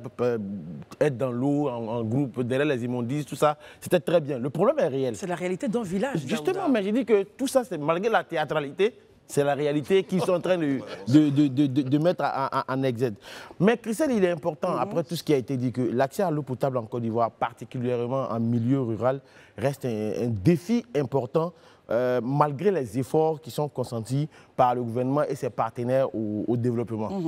être dans l'eau, en, en groupe, derrière les immondices, tout ça, c'était très bien. Le problème est réel. C'est la réalité d'un village. Justement, Daouda. Mais j'ai dit que tout ça, malgré la théâtralité, c'est la réalité qu'ils sont en train de, de, de, de, de, de mettre en, en exergue. Mais Christelle, il est important, mm-hmm. après tout ce qui a été dit, que l'accès à l'eau potable en Côte d'Ivoire, particulièrement en milieu rural, reste un, un défi important. Euh, malgré les efforts qui sont consentis par le gouvernement et ses partenaires au, au développement. Mm-hmm.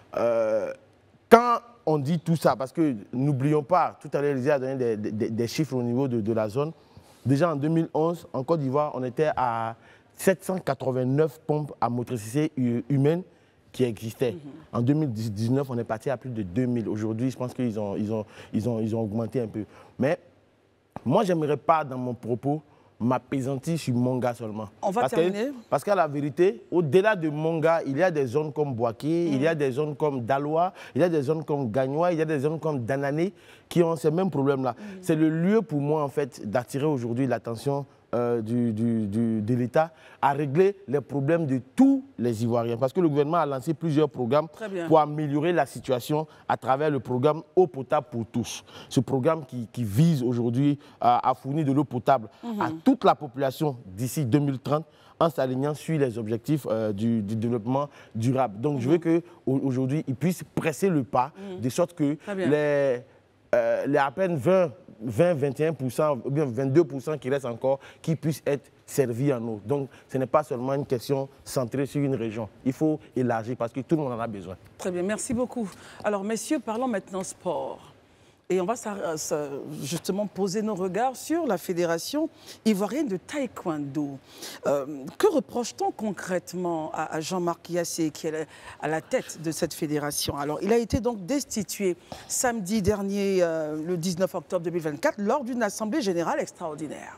euh, quand on dit tout ça, parce que n'oublions pas, tout à l'heure, Élysée a donné des, des, des chiffres au niveau de, de la zone. Déjà en deux mille onze, en Côte d'Ivoire, on était à sept cent quatre-vingt-neuf pompes à motricité humaine qui existaient. Mm-hmm. En deux mille dix-neuf, on est parti à plus de deux mille. Aujourd'hui, je pense qu'ils ont, ils ont, ils ont, ils ont augmenté un peu. Mais moi, je n'aimerais pas, dans mon propos, m'apaisantir sur Monga seulement. On va parce terminer. Que, parce qu'à la vérité, au-delà de Monga, il y a des zones comme Boaké, mmh. il y a des zones comme Daloa, il y a des zones comme Gagnoa, il y a des zones comme Danané qui ont ces mêmes problèmes-là. Mmh. C'est le lieu pour moi, en fait, d'attirer aujourd'hui l'attention euh, du, du, du, de l'État à régler les problèmes de tous les Ivoiriens. Parce que le gouvernement a lancé plusieurs programmes pour améliorer la situation à travers le programme Eau potable pour tous. Ce programme qui, qui vise aujourd'hui à, à fournir de l'eau potable mmh. à toute la population d'ici deux mille trente en s'alignant sur les objectifs euh, du, du développement durable. Donc mmh. je veux qu'aujourd'hui, ils puissent presser le pas mmh. de sorte que les, euh, les à peine vingt, vingt et un pour cent ou bien vingt-deux pour cent qui restent encore, qui puissent être servis en eau. Donc ce n'est pas seulement une question centrée sur une région. Il faut élargir parce que tout le monde en a besoin. Très bien, merci beaucoup. Alors messieurs, parlons maintenant sport. Et on va justement poser nos regards sur la Fédération ivoirienne de taekwondo. Euh, que reproche-t-on concrètement à, à Jean-Marc Yassé, qui est à la tête de cette fédération? Alors, il a été donc destitué samedi dernier, euh, le dix-neuf octobre deux mille vingt-quatre, lors d'une assemblée générale extraordinaire.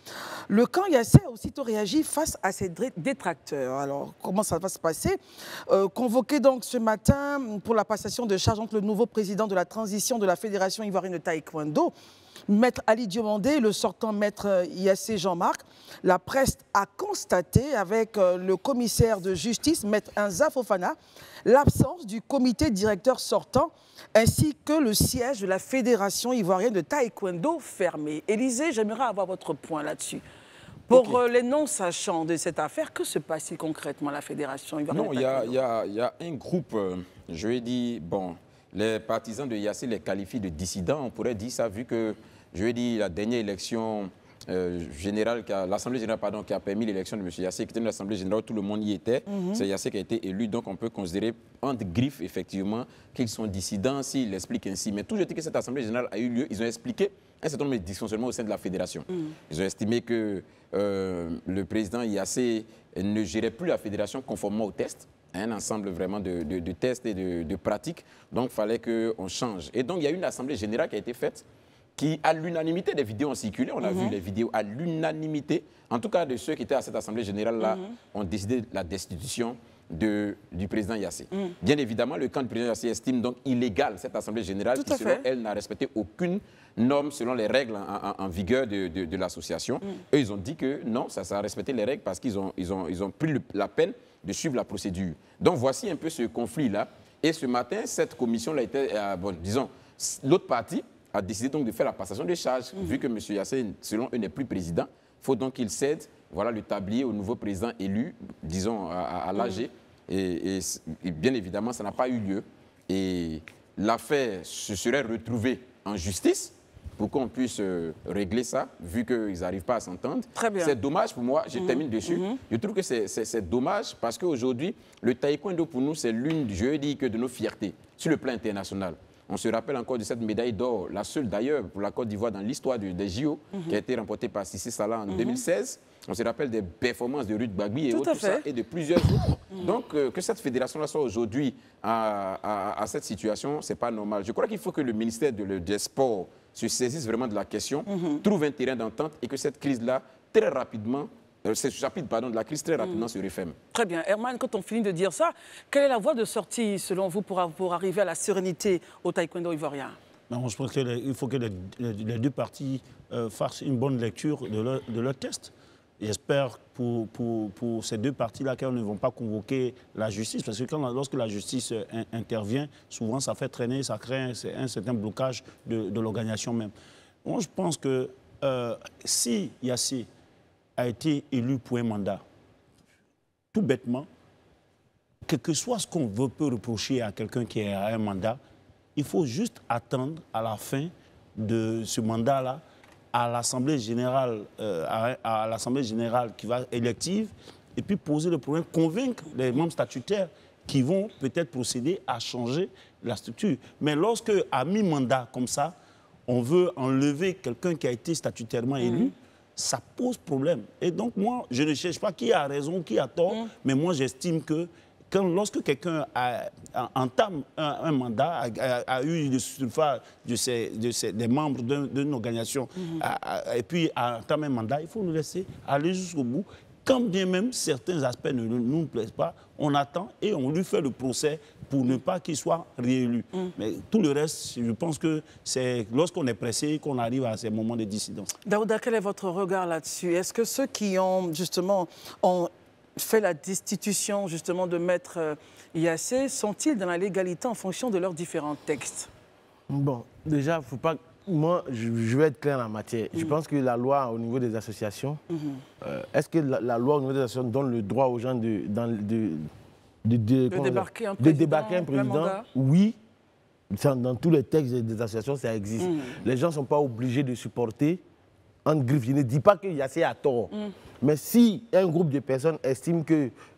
Le camp Yassé a aussitôt réagi face à ses détracteurs. Alors, comment ça va se passer? euh, Convoqué donc ce matin pour la passation de charge entre le nouveau président de la transition de la Fédération ivoirienne de taekwondo, Maître Ali Diomandé, le sortant Maître Yassé Jean-Marc, la presse a constaté avec le commissaire de justice, Maître Inza Fofana, l'absence du comité directeur sortant ainsi que le siège de la Fédération ivoirienne de taekwondo fermé. Élysée, j'aimerais avoir votre point là-dessus. Pour okay. les non-sachants de cette affaire, que se passe-t-il concrètement à la Fédération ivoirienne non, de taekwondo? Non, il y, y a un groupe, euh, je lui ai dit, bon, les partisans de Yassé les qualifient de dissidents, on pourrait dire ça, vu que, je lui ai dit, la dernière élection euh, générale, l'Assemblée générale pardon, qui a permis l'élection de M. Yassé, qui était une Assemblée générale où tout le monde y était, mm-hmm. c'est Yassé qui a été élu, donc on peut considérer entre griffes, effectivement, qu'ils sont dissidents s'ils l'expliquent ainsi. Mais tout je dis que cette Assemblée générale a eu lieu, ils ont expliqué un certain nombre de dysfonctionnements au sein de la Fédération. Mm. Ils ont estimé que euh, le président Yassé ne gérait plus la Fédération conformément aux tests, un ensemble vraiment de, de, de tests et de, de pratiques, donc il fallait qu'on change. Et donc il y a eu une Assemblée générale qui a été faite, qui, à l'unanimité, des vidéos ont circulé, on a mm-hmm. vu les vidéos à l'unanimité, en tout cas de ceux qui étaient à cette Assemblée générale-là, mm-hmm. ont décidé de la destitution de, du président Yassé. Mm. Bien évidemment, le camp du président Yassé estime donc illégale cette Assemblée générale, qui selon elle n'a respecté aucune norme selon les règles en, en, en vigueur de, de, de l'association. Mm. Eux, ils ont dit que non, ça, ça a respecté les règles parce qu'ils ont, ils ont, ils ont pris le, la peine de suivre la procédure. Donc voici un peu ce conflit-là. Et ce matin, cette commission-là était, euh, bon, disons, l'autre partie a décidé donc de faire la passation des charges, mmh. vu que M. Yassé, selon eux, n'est plus président. Il faut donc qu'il cède, voilà, le tablier au nouveau président élu, disons, à, à, à l'A G. Mmh. Et, et, et bien évidemment, ça n'a pas eu lieu. Et l'affaire se serait retrouvée en justice pour qu'on puisse euh, régler ça, vu qu'ils n'arrivent pas à s'entendre. C'est dommage pour moi, je mmh. termine dessus. Mmh. Je trouve que c'est dommage parce qu'aujourd'hui, le taekwondo pour nous, c'est l'une, je dis que de nos fiertés sur le plan international. On se rappelle encore de cette médaille d'or, la seule d'ailleurs pour la Côte d'Ivoire dans l'histoire des J O, mmh. qui a été remportée par Sissi Salah en mmh. deux mille seize. On se rappelle des performances de Ruth Bagui et, autres, tout ça, et de plusieurs autres. Mmh. Donc, euh, que cette fédération-là soit aujourd'hui à, à, à cette situation, ce n'est pas normal. Je crois qu'il faut que le ministère de, le, des Sports se saisisse vraiment de la question, mmh. trouve un terrain d'entente et que cette crise-là, très rapidement, euh, ce chapitre pardon, de la crise, très rapidement mmh. se referme. Très bien. Herman, quand on finit de dire ça, quelle est la voie de sortie, selon vous, pour, pour arriver à la sérénité au taekwondo ivoirien? Non, je pense qu'il faut que les, les deux parties euh, fassent une bonne lecture de leur, de leur test. J'espère pour, pour, pour ces deux parties-là qu'elles ne vont pas convoquer la justice, parce que quand, lorsque la justice in, intervient, souvent ça fait traîner, ça crée un, un certain blocage de, de l'organisation même. Moi, je pense que euh, si Yassé a été élu pour un mandat, tout bêtement, quel que soit ce qu'on veut peut reprocher à quelqu'un qui a un mandat, il faut juste attendre à la fin de ce mandat-là, à l'Assemblée générale, euh, à, à l'Assemblée générale qui va élective, et puis poser le problème, convaincre les membres statutaires qui vont peut-être procéder à changer la structure. Mais lorsque, à mi-mandat comme ça, on veut enlever quelqu'un qui a été statutairement élu, mmh. ça pose problème. Et donc moi, je ne cherche pas qui a raison, qui a tort, mmh. mais moi j'estime que quand, lorsque quelqu'un entame un, un mandat, a, a, a eu le suffrage de ses, de ses, des membres d'une organisation, mmh. a, a, et puis a entamé un mandat, il faut nous laisser aller jusqu'au bout. Quand bien même certains aspects ne nous, nous plaisent pas, on attend et on lui fait le procès pour ne pas qu'il soit réélu. Mmh. Mais tout le reste, je pense que c'est lorsqu'on est pressé qu'on arrive à ces moments de dissidence. Daouda, quel est votre regard là-dessus? Est-ce que ceux qui ont justement ont fait la destitution justement de Maître Yassé sont-ils dans la légalité en fonction de leurs différents textes? Bon, déjà, il ne faut pas... Moi, je, je vais être clair en la matière. Mmh. Je pense que la loi au niveau des associations, mmh. euh, est-ce que la, la loi au niveau des associations donne le droit aux gens de, dans, de, de, de, de, de, débarquer, un de débarquer un président? Oui, dans tous les textes des associations, ça existe. Mmh. Les gens ne sont pas obligés de supporter entre griffes. Je ne dis pas que Yassé a tort. Mmh. Mais si un groupe de personnes estime que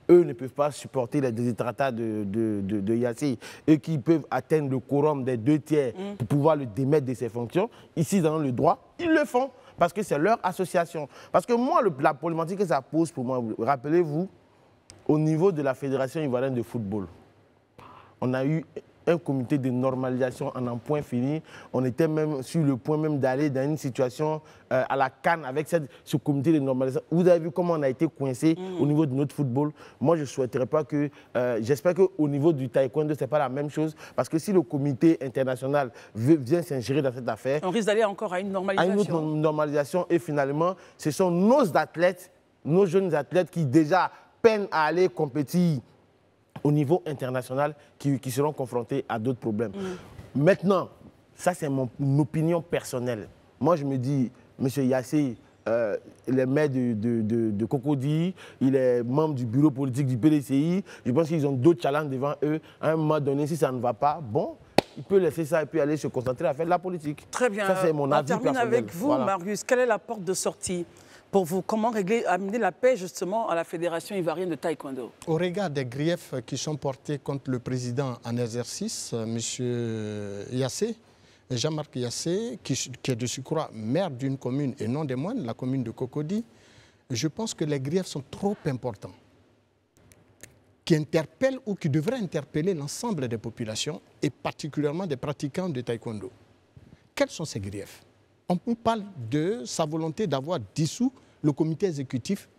eux ne peuvent pas supporter les déshydratats de, de, de, de Yassé, eux qui peuvent atteindre le quorum des deux tiers mm. pour pouvoir le démettre de ses fonctions, ici dans le droit, ils le font parce que c'est leur association. Parce que moi, le, la problématique que ça pose pour moi, rappelez-vous, au niveau de la Fédération ivoirienne de football, on a eu un comité de normalisation en un point fini. On était même sur le point même d'aller dans une situation euh, à la CAN avec cette, ce comité de normalisation. Vous avez vu comment on a été coincé mmh. au niveau de notre football. Moi, je ne souhaiterais pas que... Euh, J'espère qu'au niveau du taekwondo, ce n'est pas la même chose. Parce que si le comité international veut, vient s'ingérer dans cette affaire... On risque d'aller encore à une normalisation. À une autre normalisation. Et finalement, ce sont nos athlètes, nos jeunes athlètes qui déjà peinent à aller compétir au niveau international, qui, qui seront confrontés à d'autres problèmes. Mmh. Maintenant, ça c'est mon opinion personnelle. Moi je me dis, M. Yassé, euh, il est maire de, de, de, de Cocody, il est membre du bureau politique du P D C I, je pense qu'ils ont d'autres challenges devant eux. À un moment donné, si ça ne va pas, bon, il peut laisser ça et puis aller se concentrer à faire de la politique. Très bien. Ça c'est mon avis personnel. On termine avec vous, voilà. Marius. Quelle est la porte de sortie pour vous? Comment régler, amener la paix justement à la Fédération ivoirienne de taekwondo? Au regard des griefs qui sont portés contre le président en exercice, M. Yassé, Jean-Marc Yassé, qui, qui est de surcroît maire d'une commune et non des moindres, la commune de Cocody, je pense que les griefs sont trop importants, qui interpellent ou qui devraient interpeller l'ensemble des populations et particulièrement des pratiquants de taekwondo. Quels sont ces griefs? On parle de sa volonté d'avoir dissous le comité exécutif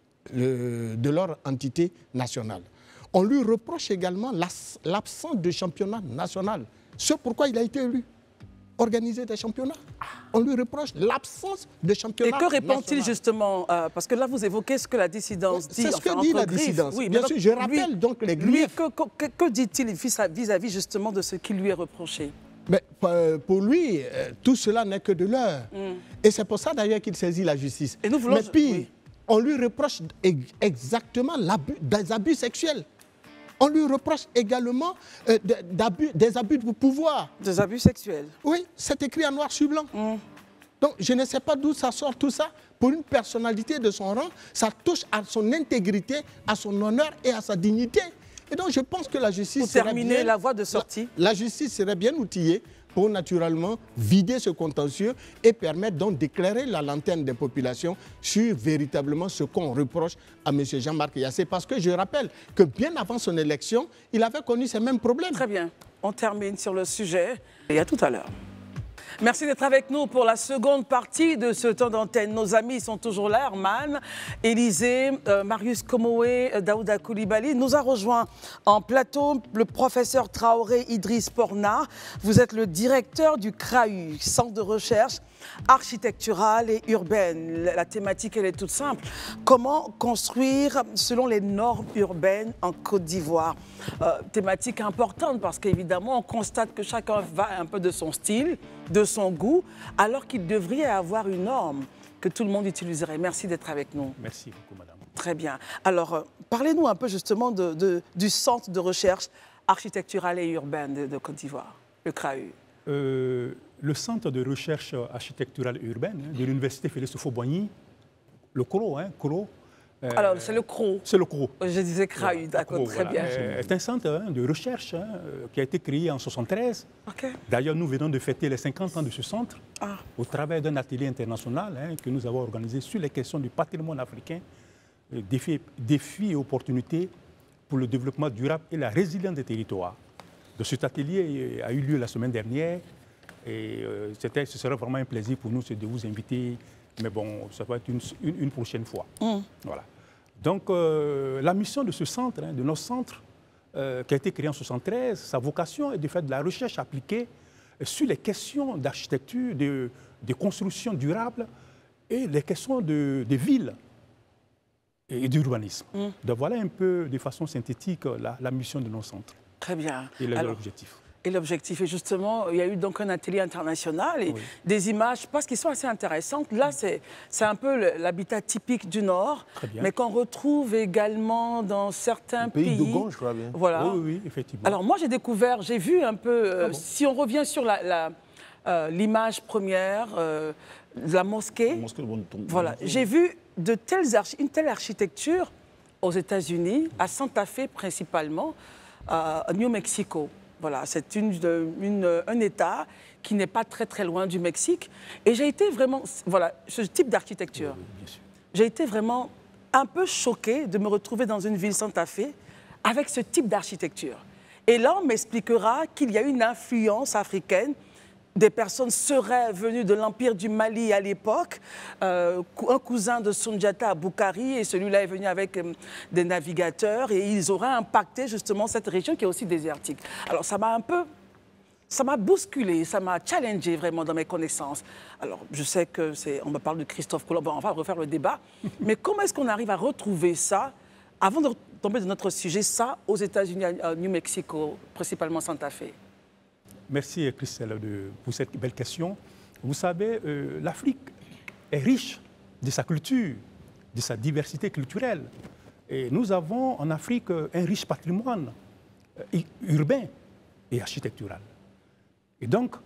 le, de leur entité nationale. On lui reproche également l'absence de championnat national. C'est pourquoi il a été élu. Organiser des championnats. On lui reproche l'absence de championnat national. Et que répond-il justement euh, parce que là, vous évoquez ce que la dissidence dit. C'est ce enfin, que dit la dissidence. Oui, bien sûr, je rappelle lui, donc les griefs. Lui, que, que, que dit-il vis-à-vis justement de ce qui lui est reproché? Mais pour lui, tout cela n'est que de l'heure. Mm. Et c'est pour ça d'ailleurs qu'il saisit la justice. Et nous voulons... Mais puis, oui. on lui reproche exactement des abus sexuels. On lui reproche également euh, abus, des abus de pouvoir. Des abus sexuels? Oui, c'est écrit en noir sur blanc. Mm. Donc, je ne sais pas d'où ça sort tout ça. Pour une personnalité de son rang, ça touche à son intégrité, à son honneur et à sa dignité. Et donc, je pense que la justice pour terminer bien, la voie de sortie. La, la justice serait bien outillée pour naturellement vider ce contentieux et permettre donc d'éclairer la lanterne des populations sur véritablement ce qu'on reproche à M. Jean-Marc Yassé. Parce que je rappelle que bien avant son élection, il avait connu ces mêmes problèmes. Très bien. On termine sur le sujet. Et à tout à l'heure. Merci d'être avec nous pour la seconde partie de ce temps d'antenne. Nos amis sont toujours là, Herman, Élisée, euh, Marius Komoé, euh, Daouda Koulibaly. Nous a rejoint en plateau le professeur Traoré Idriss Porna. Vous êtes le directeur du C R A U, Centre de recherche architecturale et urbaine. La thématique, elle est toute simple. Comment construire selon les normes urbaines en Côte d'Ivoire? euh, Thématique importante parce qu'évidemment, on constate que chacun va un peu de son style, de son goût, alors qu'il devrait avoir une norme que tout le monde utiliserait. Merci d'être avec nous. Merci beaucoup, madame. Très bien. Alors, euh, parlez-nous un peu justement de, de, du Centre de recherche architecturale et urbaine de, de Côte d'Ivoire, le C R A U. Euh, le Centre de recherche architecturale et urbaine hein, de l'Université Félix Houphouët-Boigny, le C R O, hein, C R O. Euh, Alors, c'est le C R O. C'est le C R O. Je disais C R A U, d'accord, très voilà. bien. Euh, c'est un centre hein, de recherche hein, qui a été créé en soixante-treize. Okay. D'ailleurs, nous venons de fêter les cinquante ans de ce centre ah. au travers d'un atelier international hein, que nous avons organisé sur les questions du patrimoine africain, euh, défis, défis et opportunités pour le développement durable et la résilience des territoires. De cet atelier a eu lieu la semaine dernière et euh, ce serait vraiment un plaisir pour nous de vous inviter, mais bon, ça va être une, une, une prochaine fois. Mm. Voilà. Donc, euh, la mission de ce centre, hein, de notre centre, euh, qui a été créé en soixante-treize, sa vocation est de faire de la recherche appliquée sur les questions d'architecture, de, de construction durable et les questions de, de villes et d'urbanisme. Mm. Donc, voilà un peu, de façon synthétique, la, la mission de nos centres. Très bien. Et l'objectif. Et l'objectif, et justement, il y a eu donc un atelier international et oui. des images, parce qu'ils sont assez intéressantes. Là, c'est un peu l'habitat typique du Nord, mais qu'on retrouve également dans certains pays. Pays d'Ogon, je crois bien. Voilà. Oui, oui, effectivement. Alors moi, j'ai découvert, j'ai vu un peu, euh, ah bon. si on revient sur l'image la, la, euh, première, euh, la mosquée, la mosquée de Bonneton. Voilà, j'ai vu de telles archi une telle architecture aux États-Unis, à Santa Fe principalement, à New Mexico. Voilà, c'est une, une, un État qui n'est pas très très loin du Mexique. Et j'ai été vraiment, voilà, ce type d'architecture. Oui, j'ai été vraiment un peu choquée de me retrouver dans une ville Santa Fe avec ce type d'architecture. Et là, on m'expliquera qu'il y a une influence africaine. Des personnes seraient venues de l'Empire du Mali à l'époque. Euh, un cousin de Sundiata à Bukhari, et celui-là est venu avec euh, des navigateurs, et ils auraient impacté justement cette région qui est aussi désertique. Alors ça m'a un peu, ça m'a bousculé, ça m'a challengé vraiment dans mes connaissances. Alors je sais que c'est, on me parle de Christophe Colomb, on va refaire le débat, mais comment est-ce qu'on arrive à retrouver ça, avant de tomber de notre sujet, ça aux États-Unis, à New Mexico, principalement Santa Fe? Merci Christelle de, pour cette belle question. Vous savez, euh, l'Afrique est riche de sa culture, de sa diversité culturelle. Et nous avons en Afrique un riche patrimoine euh, urbain et architectural. Et donc,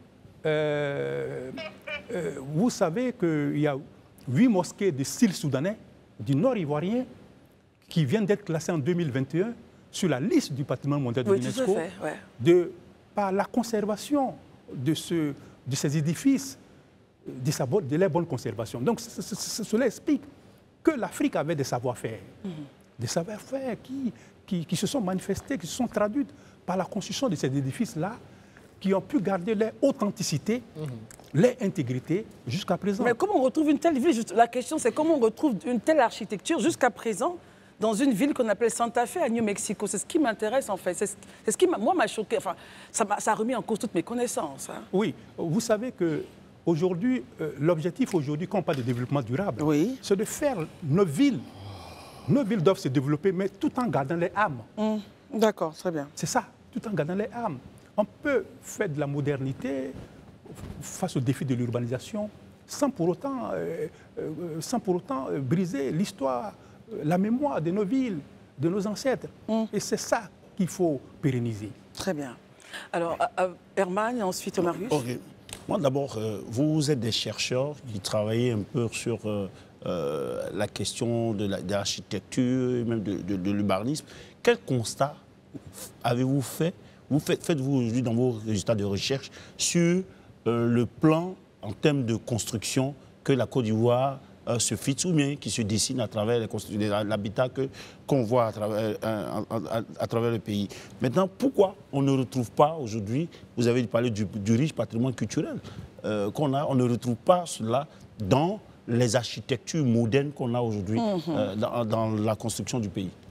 euh, euh, vous savez qu'il y a huit mosquées de style soudanais, du nord ivoirien, qui viennent d'être classées en deux mille vingt et un sur la liste du patrimoine mondial de oui, l'UNESCO. Ouais. De par la conservation de, ce, de ces édifices, de, sa, de leur bonne conservation. Donc, c est, c est, cela explique que l'Afrique avait des savoir-faire, mmh. des savoir-faire qui, qui, qui se sont manifestés, qui se sont traduits par la construction de ces édifices-là, qui ont pu garder leur authenticité, mmh. leur intégrité jusqu'à présent. Mais comment on retrouve une telle ville? Juste, la question, c'est comment on retrouve une telle architecture jusqu'à présent dans une ville qu'on appelle Santa Fe à New Mexico. C'est ce qui m'intéresse en fait. C'est ce qui, moi, m'a choqué. Enfin, ça a, ça a remis en cause toutes mes connaissances. Hein. Oui, vous savez qu'aujourd'hui, euh, l'objectif aujourd'hui, quand on parle de développement durable, oui. c'est de faire nos villes. Nos villes doivent se développer, mais tout en gardant les âmes. Mmh. D'accord, très bien. C'est ça, tout en gardant les âmes. On peut faire de la modernité face au défi de l'urbanisation sans pour autant, euh, euh, sans pour autant euh, briser l'histoire, la mémoire de nos villes, de nos ancêtres. Mm. Et c'est ça qu'il faut pérenniser. Très bien. Alors, euh, Herman et ensuite Marius. Okay. Moi, d'abord, euh, vous êtes des chercheurs qui travaillez un peu sur euh, euh, la question de l'architecture, même de, de, de l'urbanisme. Quel constat avez-vous fait, vous faites, faites-vous aujourd'hui dans vos résultats de recherche sur euh, le plan en termes de construction que la Côte d'Ivoire se fixe ou bien qui se dessine à travers l'habitat qu'on voit à travers, à, à, à travers le pays. Maintenant, pourquoi on ne retrouve pas aujourd'hui, vous avez parlé du, du riche patrimoine culturel euh, qu'on a, on ne retrouve pas cela dans les architectures modernes qu'on a aujourd'hui mmh. euh, dans, dans la construction du pays?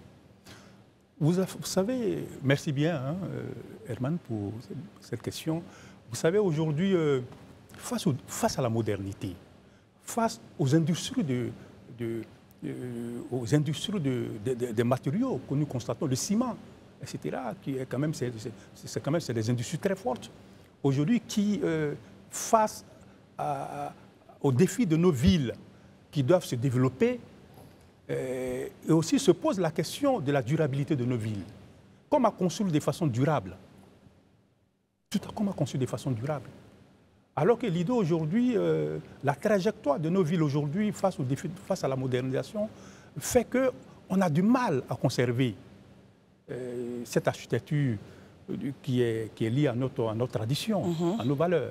Vous, vous savez, merci bien hein, Herman pour cette question. Vous savez, aujourd'hui, euh, face, face à la modernité, face aux industries, de, de, de, aux industries de, de, de, de matériaux que nous constatons, le ciment, et cetera, qui est quand même, c'est, c'est quand même c'est des industries très fortes, aujourd'hui, qui, euh, face à, aux défis de nos villes qui doivent se développer, euh, et aussi se pose la question de la durabilité de nos villes. Comment construire de façon durable? Tout à comment construire de façon durable? Alors que l'idée aujourd'hui, euh, la trajectoire de nos villes aujourd'hui face, au défi, face à la modernisation fait qu'on a du mal à conserver euh, cette architecture qui est, qui est liée à notre, à notre tradition, mm-hmm. à nos valeurs.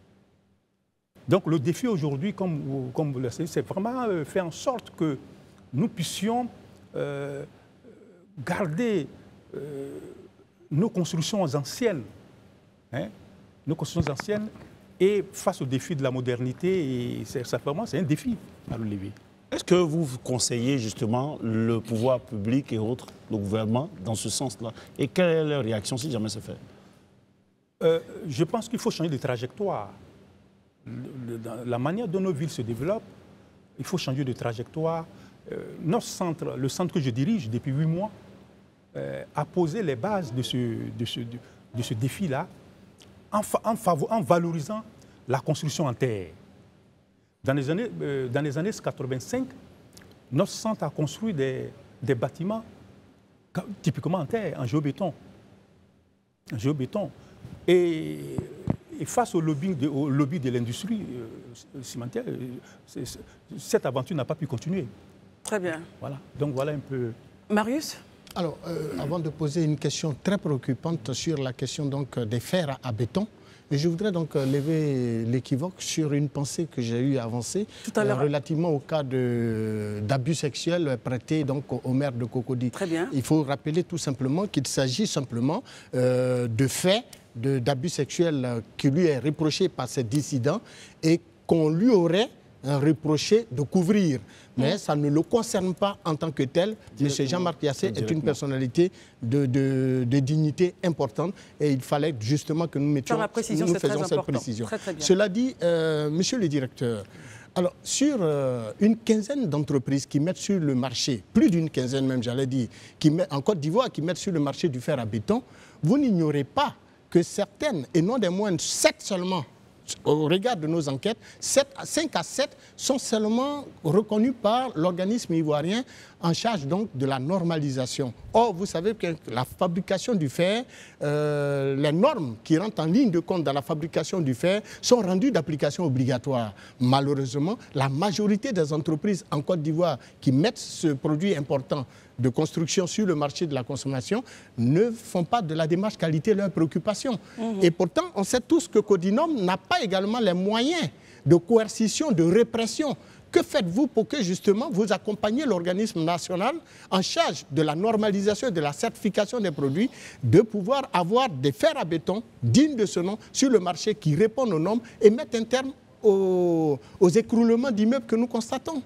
Donc le défi aujourd'hui, comme, comme vous le savez, c'est vraiment euh, faire en sorte que nous puissions euh, garder euh, nos constructions anciennes, hein, nos constructions anciennes, et face au défi de la modernité, c'est vraiment c'est un défi à relever. Est-ce que vous conseillez justement le pouvoir public et autres, le gouvernement, dans ce sens-là? Et quelle est leur réaction si jamais c'est fait? euh, Je pense qu'il faut changer de trajectoire. Le, le, dans la manière dont nos villes se développent, il faut changer de trajectoire. Euh, notre centre, le centre que je dirige depuis huit mois, euh, a posé les bases de ce, de ce, de, de ce défi-là, En, en, en valorisant la construction en terre. Dans les années, euh, dans les années quatre-vingt-cinq, notre centre a construit des, des bâtiments typiquement en terre, en géobéton. En géobéton. Et, et face au lobby de, au lobby de l'industrie euh, cimentière, euh, cette aventure n'a pas pu continuer. Très bien. Voilà. Donc voilà un peu... Marius? Alors, euh, avant de poser une question très préoccupante sur la question donc, des fers à, à béton, je voudrais donc lever l'équivoque sur une pensée que j'ai eu avancée Tout à euh, relativement au cas d'abus sexuels prêtés donc, au maire de Cocody. Très bien. Il faut rappeler tout simplement qu'il s'agit simplement euh, de faits d'abus sexuels qui lui est reproché par ces dissidents et qu'on lui aurait reproché de couvrir. Mais mmh. ça ne le concerne pas en tant que tel. M. Jean-Marc Yassé est une personnalité de, de, de dignité importante et il fallait justement que nous mettions, précision, nous faisions cette important. précision. Très, très bien. Cela dit, euh, Monsieur le directeur, alors sur euh, une quinzaine d'entreprises qui mettent sur le marché, plus d'une quinzaine même j'allais dire, qui met, en Côte d'Ivoire, qui mettent sur le marché du fer à béton, vous n'ignorez pas que certaines, et non des moindres, sept seulement, au regard de nos enquêtes, cinq à sept sont seulement reconnus par l'organisme ivoirien en charge donc de la normalisation. Or, vous savez que la fabrication du fer, euh, les normes qui rentrent en ligne de compte dans la fabrication du fer sont rendues d'application obligatoire. Malheureusement, la majorité des entreprises en Côte d'Ivoire qui mettent ce produit important de construction sur le marché de la consommation ne font pas de la démarche qualité leur préoccupation. Mmh. Et pourtant, on sait tous que Codinome n'a pas également les moyens de coercition, de répression. Que faites-vous pour que justement vous accompagniez l'organisme national en charge de la normalisation et de la certification des produits de pouvoir avoir des fers à béton dignes de ce nom sur le marché qui répondent aux normes et mettent un terme aux, aux écroulements d'immeubles que nous constatons?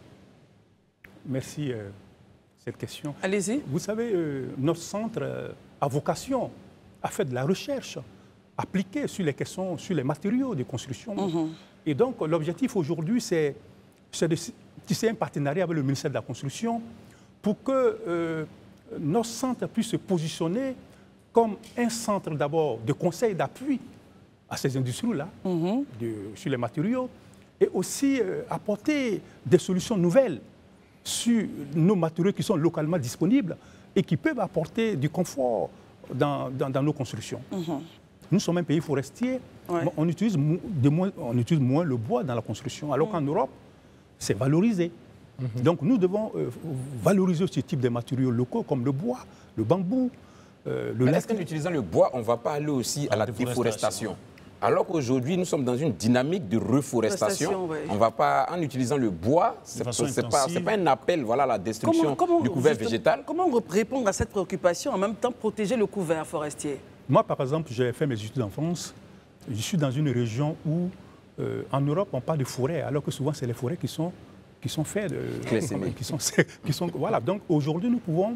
Merci. Euh... cette question. Allez-y. Vous savez, euh, notre centre euh, a vocation à faire de la recherche appliquée sur les questions, sur les matériaux de construction. Mm-hmm. Et donc, l'objectif aujourd'hui, c'est de tisser un partenariat avec le ministère de la Construction pour que euh, notre centre puisse se positionner comme un centre d'abord de conseil d'appui à ces industries-là, mm-hmm. sur les matériaux, et aussi euh, apporter des solutions nouvelles sur nos matériaux qui sont localement disponibles et qui peuvent apporter du confort dans, dans, dans nos constructions. Mmh. Nous sommes un pays forestier, ouais. on, utilise de moins, on utilise moins le bois dans la construction, alors mmh. qu'en Europe, c'est valorisé. Mmh. Donc nous devons euh, valoriser ce type de matériaux locaux comme le bois, le bambou, euh, le Mais est-ce qu'en utilisant le bois, on ne va pas aller aussi à la déforestation ? Alors qu'aujourd'hui, nous sommes dans une dynamique de reforestation. Ouais. On ne va pas, en utilisant le bois, ce n'est pas, pas un appel voilà, à la destruction comment, comment, du couvert juste, végétal. Comment répondre à cette préoccupation, en même temps protéger le couvert forestier? Moi, par exemple, j'ai fait mes études en France. Je suis dans une région où, euh, en Europe, on parle de forêts, alors que souvent, c'est les forêts qui sont, qui sont faites. De, qui sont, qui sont, voilà. Donc, aujourd'hui, nous pouvons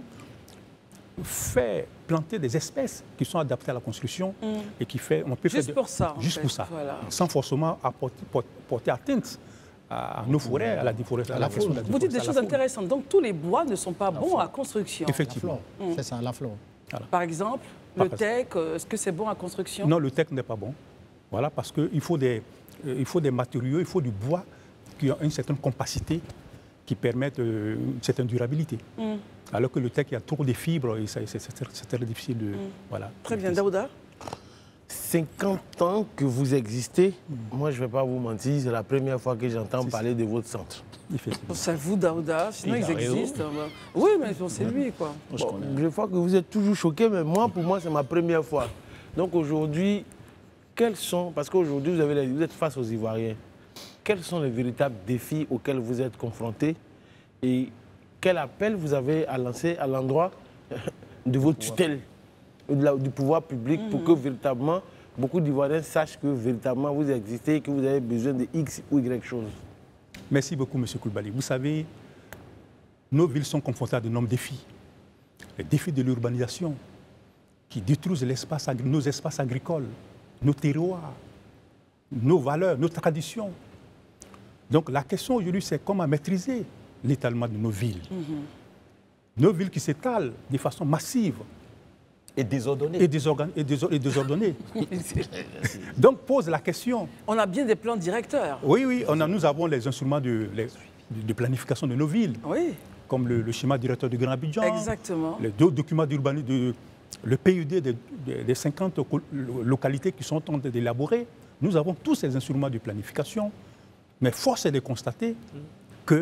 faire planter des espèces qui sont adaptées à la construction mm. et qui fait... On peut juste faire pour ça. Juste pour ça, voilà. Sans forcément apporter, porter atteinte à, à nos forêts, à la déforestation. La faune. Vous dites des choses intéressantes. Donc tous les bois ne sont pas la bons flore. à construction. Effectivement. Mm. C'est ça, la flore. Voilà. Par exemple, Par le teck, est-ce que c'est bon à construction? Non, le teck n'est pas bon. Voilà, parce qu'il faut, euh, il faut des matériaux, il faut du bois qui ont une certaine compacité qui permettent euh, une certaine durabilité. Mm. Alors que le teck, il y a trop de fibres et c'est très difficile de... Mm. Voilà, très bien. Daouda? cinquante ans que vous existez, mm. moi je ne vais pas vous mentir, c'est la première fois que j'entends parler de votre centre. C'est vous, Daouda, sinon il ils existent. Bah... Oui, mais c'est lui, quoi. Bon, je vois que vous êtes toujours choqué, mais moi, pour moi, c'est ma première fois. Donc aujourd'hui, quels sont... Parce qu'aujourd'hui, vous, avez... vous êtes face aux Ivoiriens. Quels sont les véritables défis auxquels vous êtes confrontés et quel appel vous avez à lancer à l'endroit de vos tutelles, du pouvoir public, mmh. pour que véritablement, beaucoup d'Ivoiriens sachent que véritablement vous existez et que vous avez besoin de X ou Y choses? Merci beaucoup, M. Koulibaly. Vous savez, nos villes sont confrontées à de nombreux défis. Les défis de l'urbanisation qui détruisent l'espace, nos espaces agricoles, nos terroirs, nos valeurs, nos traditions. Donc la question aujourd'hui, c'est comment maîtriser l'étalement de nos villes. Mm-hmm. Nos villes qui s'étalent de façon massive. Et désordonnée. Et, désorgan... et, désor... et désordonnée. Donc pose la question. On a bien des plans directeurs. Oui, oui, on a, nous avons les instruments de, les, de planification de nos villes. Oui. Comme le, le schéma directeur du Grand Abidjan. Exactement. Les deux documents d'urbanisme, de, le P U D des de, de cinquante localités qui sont en train d'élaborer. Nous avons tous ces instruments de planification. Mais force est de constater que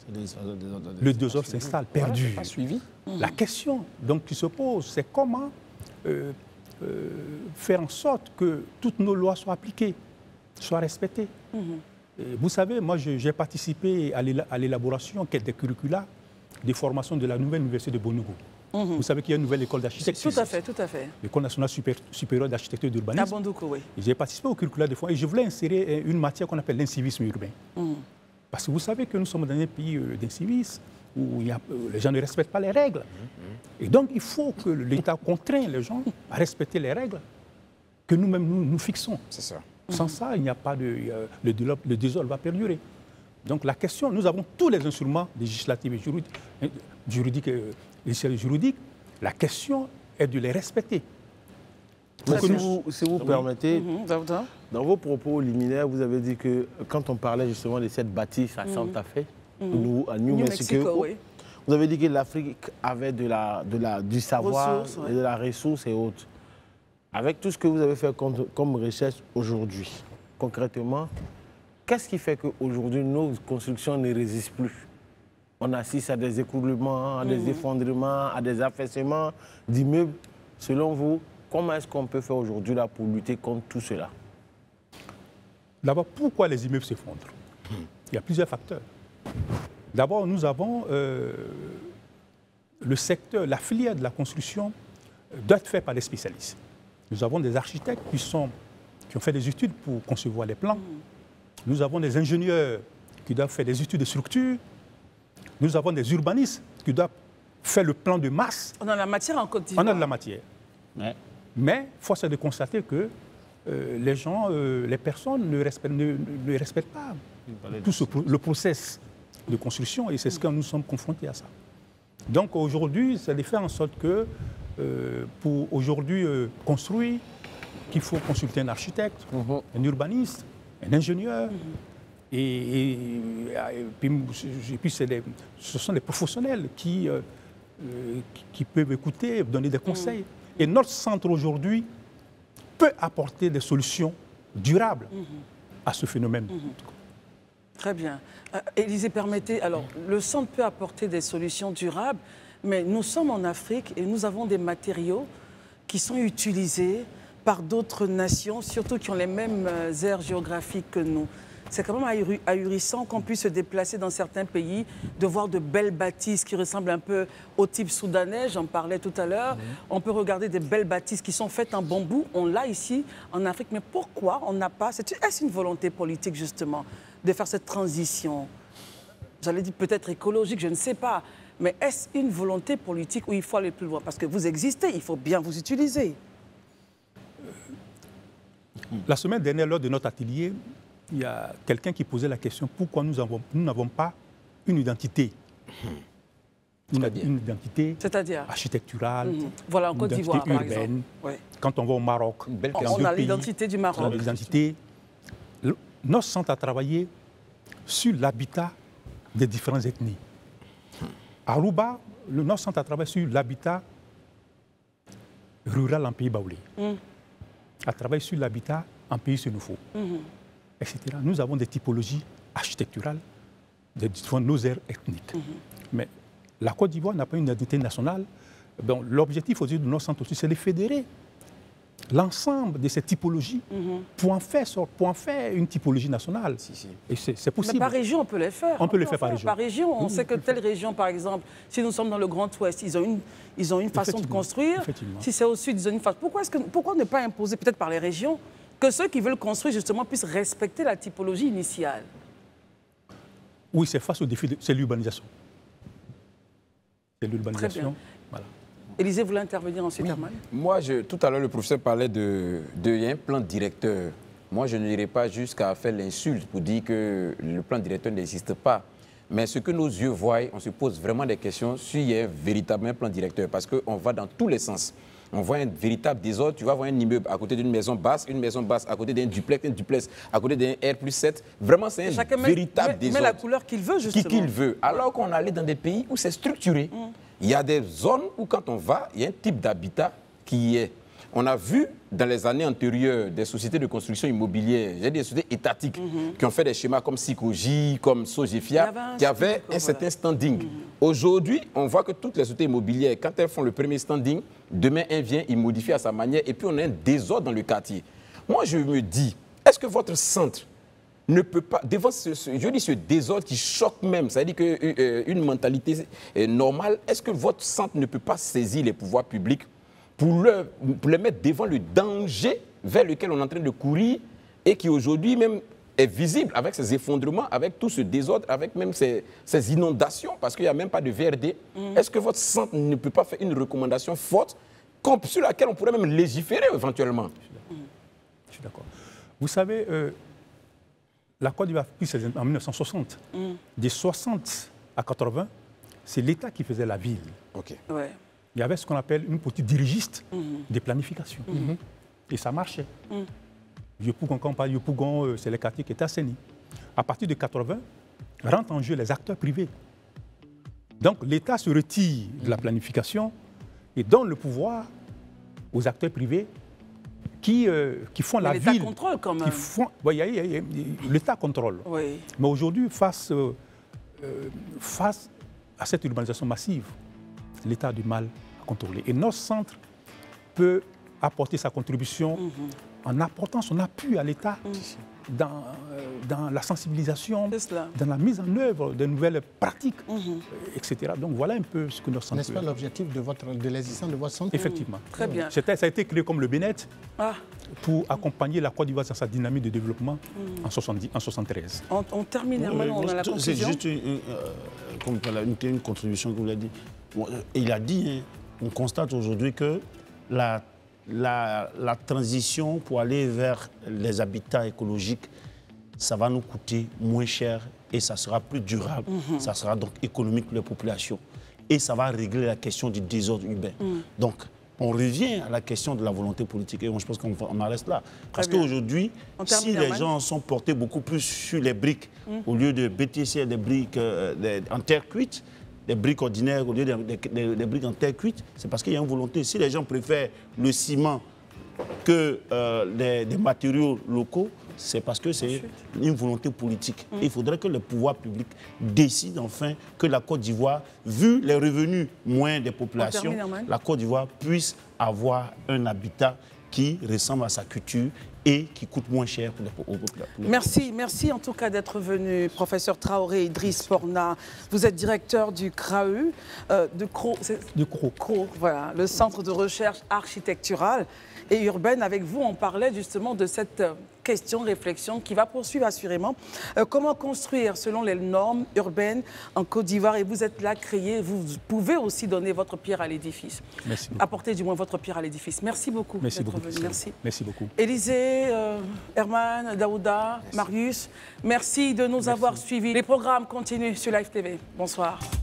Le désordre s'installe, perdu. Voilà, pas suivi. La question donc, qui se pose, c'est comment euh, euh, faire en sorte que toutes nos lois soient appliquées, soient respectées. Mm-hmm. Et vous savez, moi, j'ai participé à l'élaboration des curricula des formations de la nouvelle université de Bonougou. Mmh. Vous savez qu'il y a une nouvelle école d'architecture. Tout à fait, tout à fait. L'École nationale supérieure d'architecture et d'urbanisme. À Bondoukou, oui. J'ai participé au curricula de fois et je voulais insérer une matière qu'on appelle l'incivisme urbain. Mmh. Parce que vous savez que nous sommes dans un pays d'incivisme où il y a, les gens ne respectent pas les règles. Mmh. Et donc, il faut que l'État contraigne les gens à respecter les règles que nous-mêmes nous, nous fixons. C'est ça. Sans mmh. ça, il n'y a pas de... Euh, le, le désordre va perdurer. Donc la question, nous avons tous les instruments législatifs et juridiques, juridiques, et juridiques. La question est de les respecter. Mais si, vous, si vous oui. permettez, mmh, dans vos propos liminaires, vous avez dit que quand on parlait justement de cette bâtisse à Santa Fe, mmh. à New, New Mexico, Mexico oui. vous avez dit que l'Afrique avait de la, de la, du savoir, ressources, ouais. de la ressource et autres. Avec tout ce que vous avez fait comme, comme recherche aujourd'hui, concrètement, qu'est-ce qui fait qu'aujourd'hui, nos constructions ne résistent plus? On assiste à des écroulements, à des mmh. effondrements, à des affaissements d'immeubles. Selon vous, comment est-ce qu'on peut faire aujourd'hui là pour lutter contre tout cela? D'abord, pourquoi les immeubles s'effondrent? mmh. Il y a plusieurs facteurs. D'abord, nous avons euh, le secteur, la filière de la construction doit être faite par des spécialistes. Nous avons des architectes qui, sont, qui ont fait des études pour concevoir les plans. Mmh. Nous avons des ingénieurs qui doivent faire des études de structure. Nous avons des urbanistes qui doivent faire le plan de masse. On a de la matière en Côte d'Ivoire. On a de la matière. Ouais. Mais force est de constater que euh, les gens, euh, les personnes ne respectent, ne, ne respectent pas tout ce, le process de construction et c'est ce que nous sommes confrontés à ça. Donc aujourd'hui, c'est de faire en sorte que euh, pour aujourd'hui euh, construire, qu'il faut consulter un architecte, mm-hmm. un urbaniste, un ingénieur. Mm-hmm. et, et, et puis, et puis des, ce sont des professionnels qui, euh, qui, qui peuvent écouter, donner des conseils. Mm-hmm. Et notre centre aujourd'hui peut apporter des solutions durables mm-hmm. à ce phénomène. Mm-hmm. Très bien. Euh, Élisée, permettez, alors le centre peut apporter des solutions durables, mais nous sommes en Afrique et nous avons des matériaux qui sont utilisés par d'autres nations, surtout qui ont les mêmes aires géographiques que nous. C'est quand même ahurissant qu'on puisse se déplacer dans certains pays, de voir de belles bâtisses qui ressemblent un peu au type soudanais, j'en parlais tout à l'heure. Mmh. On peut regarder des belles bâtisses qui sont faites en bambou, on l'a ici en Afrique, mais pourquoi on n'a pas... Est-ce une volonté politique justement de faire cette transition? J'allais dire peut-être écologique, je ne sais pas, mais est-ce une volonté politique où il faut aller plus loin? Parce que vous existez, il faut bien vous utiliser. La semaine dernière, lors de notre atelier, il y a quelqu'un qui posait la question pourquoi nous n'avons nous pas une identité, une, une identité architecturale, mmh. voilà, en Côte d'Ivoire, par exemple. Ouais. Quand on va au Maroc, on, on a l'identité du Maroc. On a l'identité. Notre centre a travaillé sur l'habitat des différentes ethnies. À Aruba, le, notre centre a travaillé sur l'habitat rural en pays baoulé. Mmh. A travaillé sur l'habitat en pays sénoufo. Mmh. et cetera. Nous avons des typologies architecturales de nos aires ethniques. Mm-hmm. Mais la Côte d'Ivoire n'a pas une identité nationale. Bon, l'objectif aujourd'hui de nos centres aussi, c'est de fédérer l'ensemble de ces typologies mm-hmm. pour, en faire, pour en faire une typologie nationale. Si, si. Et c'est possible. Mais par région, on peut les faire. On, on peut les faire par région. Par région, on oui, sait que telle région, par exemple, si nous sommes dans le Grand Ouest, ils ont une, ils ont une façon de construire. Si c'est au Sud, ils ont une façon. Pourquoi, est-ce que, pourquoi ne pas imposer, peut-être par les régions, que ceux qui veulent construire, justement, puissent respecter la typologie initiale? Oui, c'est face au défi, de, c'est l'urbanisation. C'est l'urbanisation. Voilà. Élisée voulait intervenir ensuite, oui. Herman. Moi, je, tout à l'heure, le professeur parlait de, de y a un plan directeur. Moi, je ne n'irai pas jusqu'à faire l'insulte pour dire que le plan directeur n'existe pas. Mais ce que nos yeux voient, on se pose vraiment des questions s'il y a véritablement un plan directeur. Parce qu'on va dans tous les sens. On voit un véritable désordre. Tu vas voir un immeuble à côté d'une maison basse, une maison basse à côté d'un duplex, un duplex à côté d'un R plus sept. Vraiment, c'est un Chacun véritable met, désordre. Mais la couleur qu'il veut, justement. Qu'il veut. Alors qu'on allait dans des pays où c'est structuré. Mm. Il y a des zones où, quand on va, il y a un type d'habitat qui y est. on a vu dans les années antérieures des sociétés de construction immobilière, j'ai des sociétés étatiques mm-hmm. qui ont fait des schémas comme Sikoji, comme Sogefia, qui avaient un certain standing. Mm-hmm. Aujourd'hui, on voit que toutes les sociétés immobilières, quand elles font le premier standing, demain, un vient, il modifie à sa manière et puis on a un désordre dans le quartier. Moi, je me dis, est-ce que votre centre ne peut pas, devant ce, ce, je dis ce désordre qui choque même, c'est-à-dire qu'une euh, mentalité euh, normale, est-ce que votre centre ne peut pas saisir les pouvoirs publics pour, le, pour les mettre devant le danger vers lequel on est en train de courir et qui aujourd'hui même est visible avec ces effondrements, avec tout ce désordre, avec même ces, ces inondations, parce qu'il n'y a même pas de V R D. Mm. Est-ce que votre centre ne peut pas faire une recommandation forte sur laquelle on pourrait même légiférer éventuellement? Je suis d'accord. Vous savez, euh, la Côte d'Ivoire, en mille neuf cent soixante, mm. des soixante à quatre-vingts, c'est l'État qui faisait la ville. Okay. Ouais. Il y avait ce qu'on appelle une petite dirigiste mm. de planification. Mm. Et ça marchait. Mm. Yopougon, quand on parle Yopougon, c'est les quartiers qui étaient assainis. À partir de quatre-vingts, rentrent en jeu les acteurs privés. Donc l'État se retire de la planification et donne le pouvoir aux acteurs privés qui, euh, qui font la ville. L'État contrôle quand même. Ouais, l'État contrôle. Oui. Mais aujourd'hui, face, euh, face à cette urbanisation massive, l'État a du mal à contrôler. Et notre centre peut apporter sa contribution mm-hmm. en apportant son appui à l'État mm-hmm. dans, euh, dans la sensibilisation, dans la mise en œuvre de nouvelles pratiques, mm-hmm. et cetera. Donc voilà un peu ce que notre centre. N'est-ce pas l'objectif de, votre, de l'existence de votre centre? Effectivement. Mmh. Très bien. Ça a été créé comme le B N E T ah. pour accompagner la Côte d'Ivoire dans sa dynamique de développement mmh. en, soixante-dix, en soixante-treize. On, on termine, Herman, on a la conclusion. C'est juste une, une, euh, une, une contribution que vous l'avez dit. Bon, il a dit, hein, on constate aujourd'hui que la, la, la transition pour aller vers les habitats écologiques, ça va nous coûter moins cher et ça sera plus durable, mmh. ça sera donc économique pour les populations. Et ça va régler la question du désordre urbain. Mmh. Donc, on revient à la question de la volonté politique. Et moi, je pense qu'on en reste là. Parce qu'aujourd'hui, si les gens sont portés beaucoup plus sur les briques, mmh. au lieu de B T C, des briques euh, des, en terre cuite, des briques ordinaires au lieu des, des, des, des briques en terre cuite, c'est parce qu'il y a une volonté. Si les gens préfèrent le ciment que euh, les, les matériaux locaux, c'est parce que c'est une volonté politique. Mmh. Et il faudrait que le pouvoir public décide enfin que la Côte d'Ivoire, vu les revenus moins des populations, la Côte d'Ivoire puisse avoir un habitat qui ressemble à sa culture et qui coûte moins cher pour les, pour les populations. Merci, merci en tout cas d'être venu, professeur Traoré Idriss Porna. Vous êtes directeur du C R A U, euh, de C R O, du C R O. C R O, voilà, le Centre de recherche architecturale et urbaine. Avec vous, on parlait justement de cette question, réflexion qui va poursuivre assurément. Euh, comment construire selon les normes urbaines en Côte d'Ivoire? Et vous êtes là, créé, vous pouvez aussi donner votre pierre à l'édifice. Merci beaucoup. Apporter du moins votre pierre à l'édifice. Merci beaucoup d'être venu. Merci. Merci beaucoup. Élisée, euh, Herman, Daouda, merci. Marius, merci de nous merci. avoir suivis. Les programmes continuent sur Live T V. Bonsoir.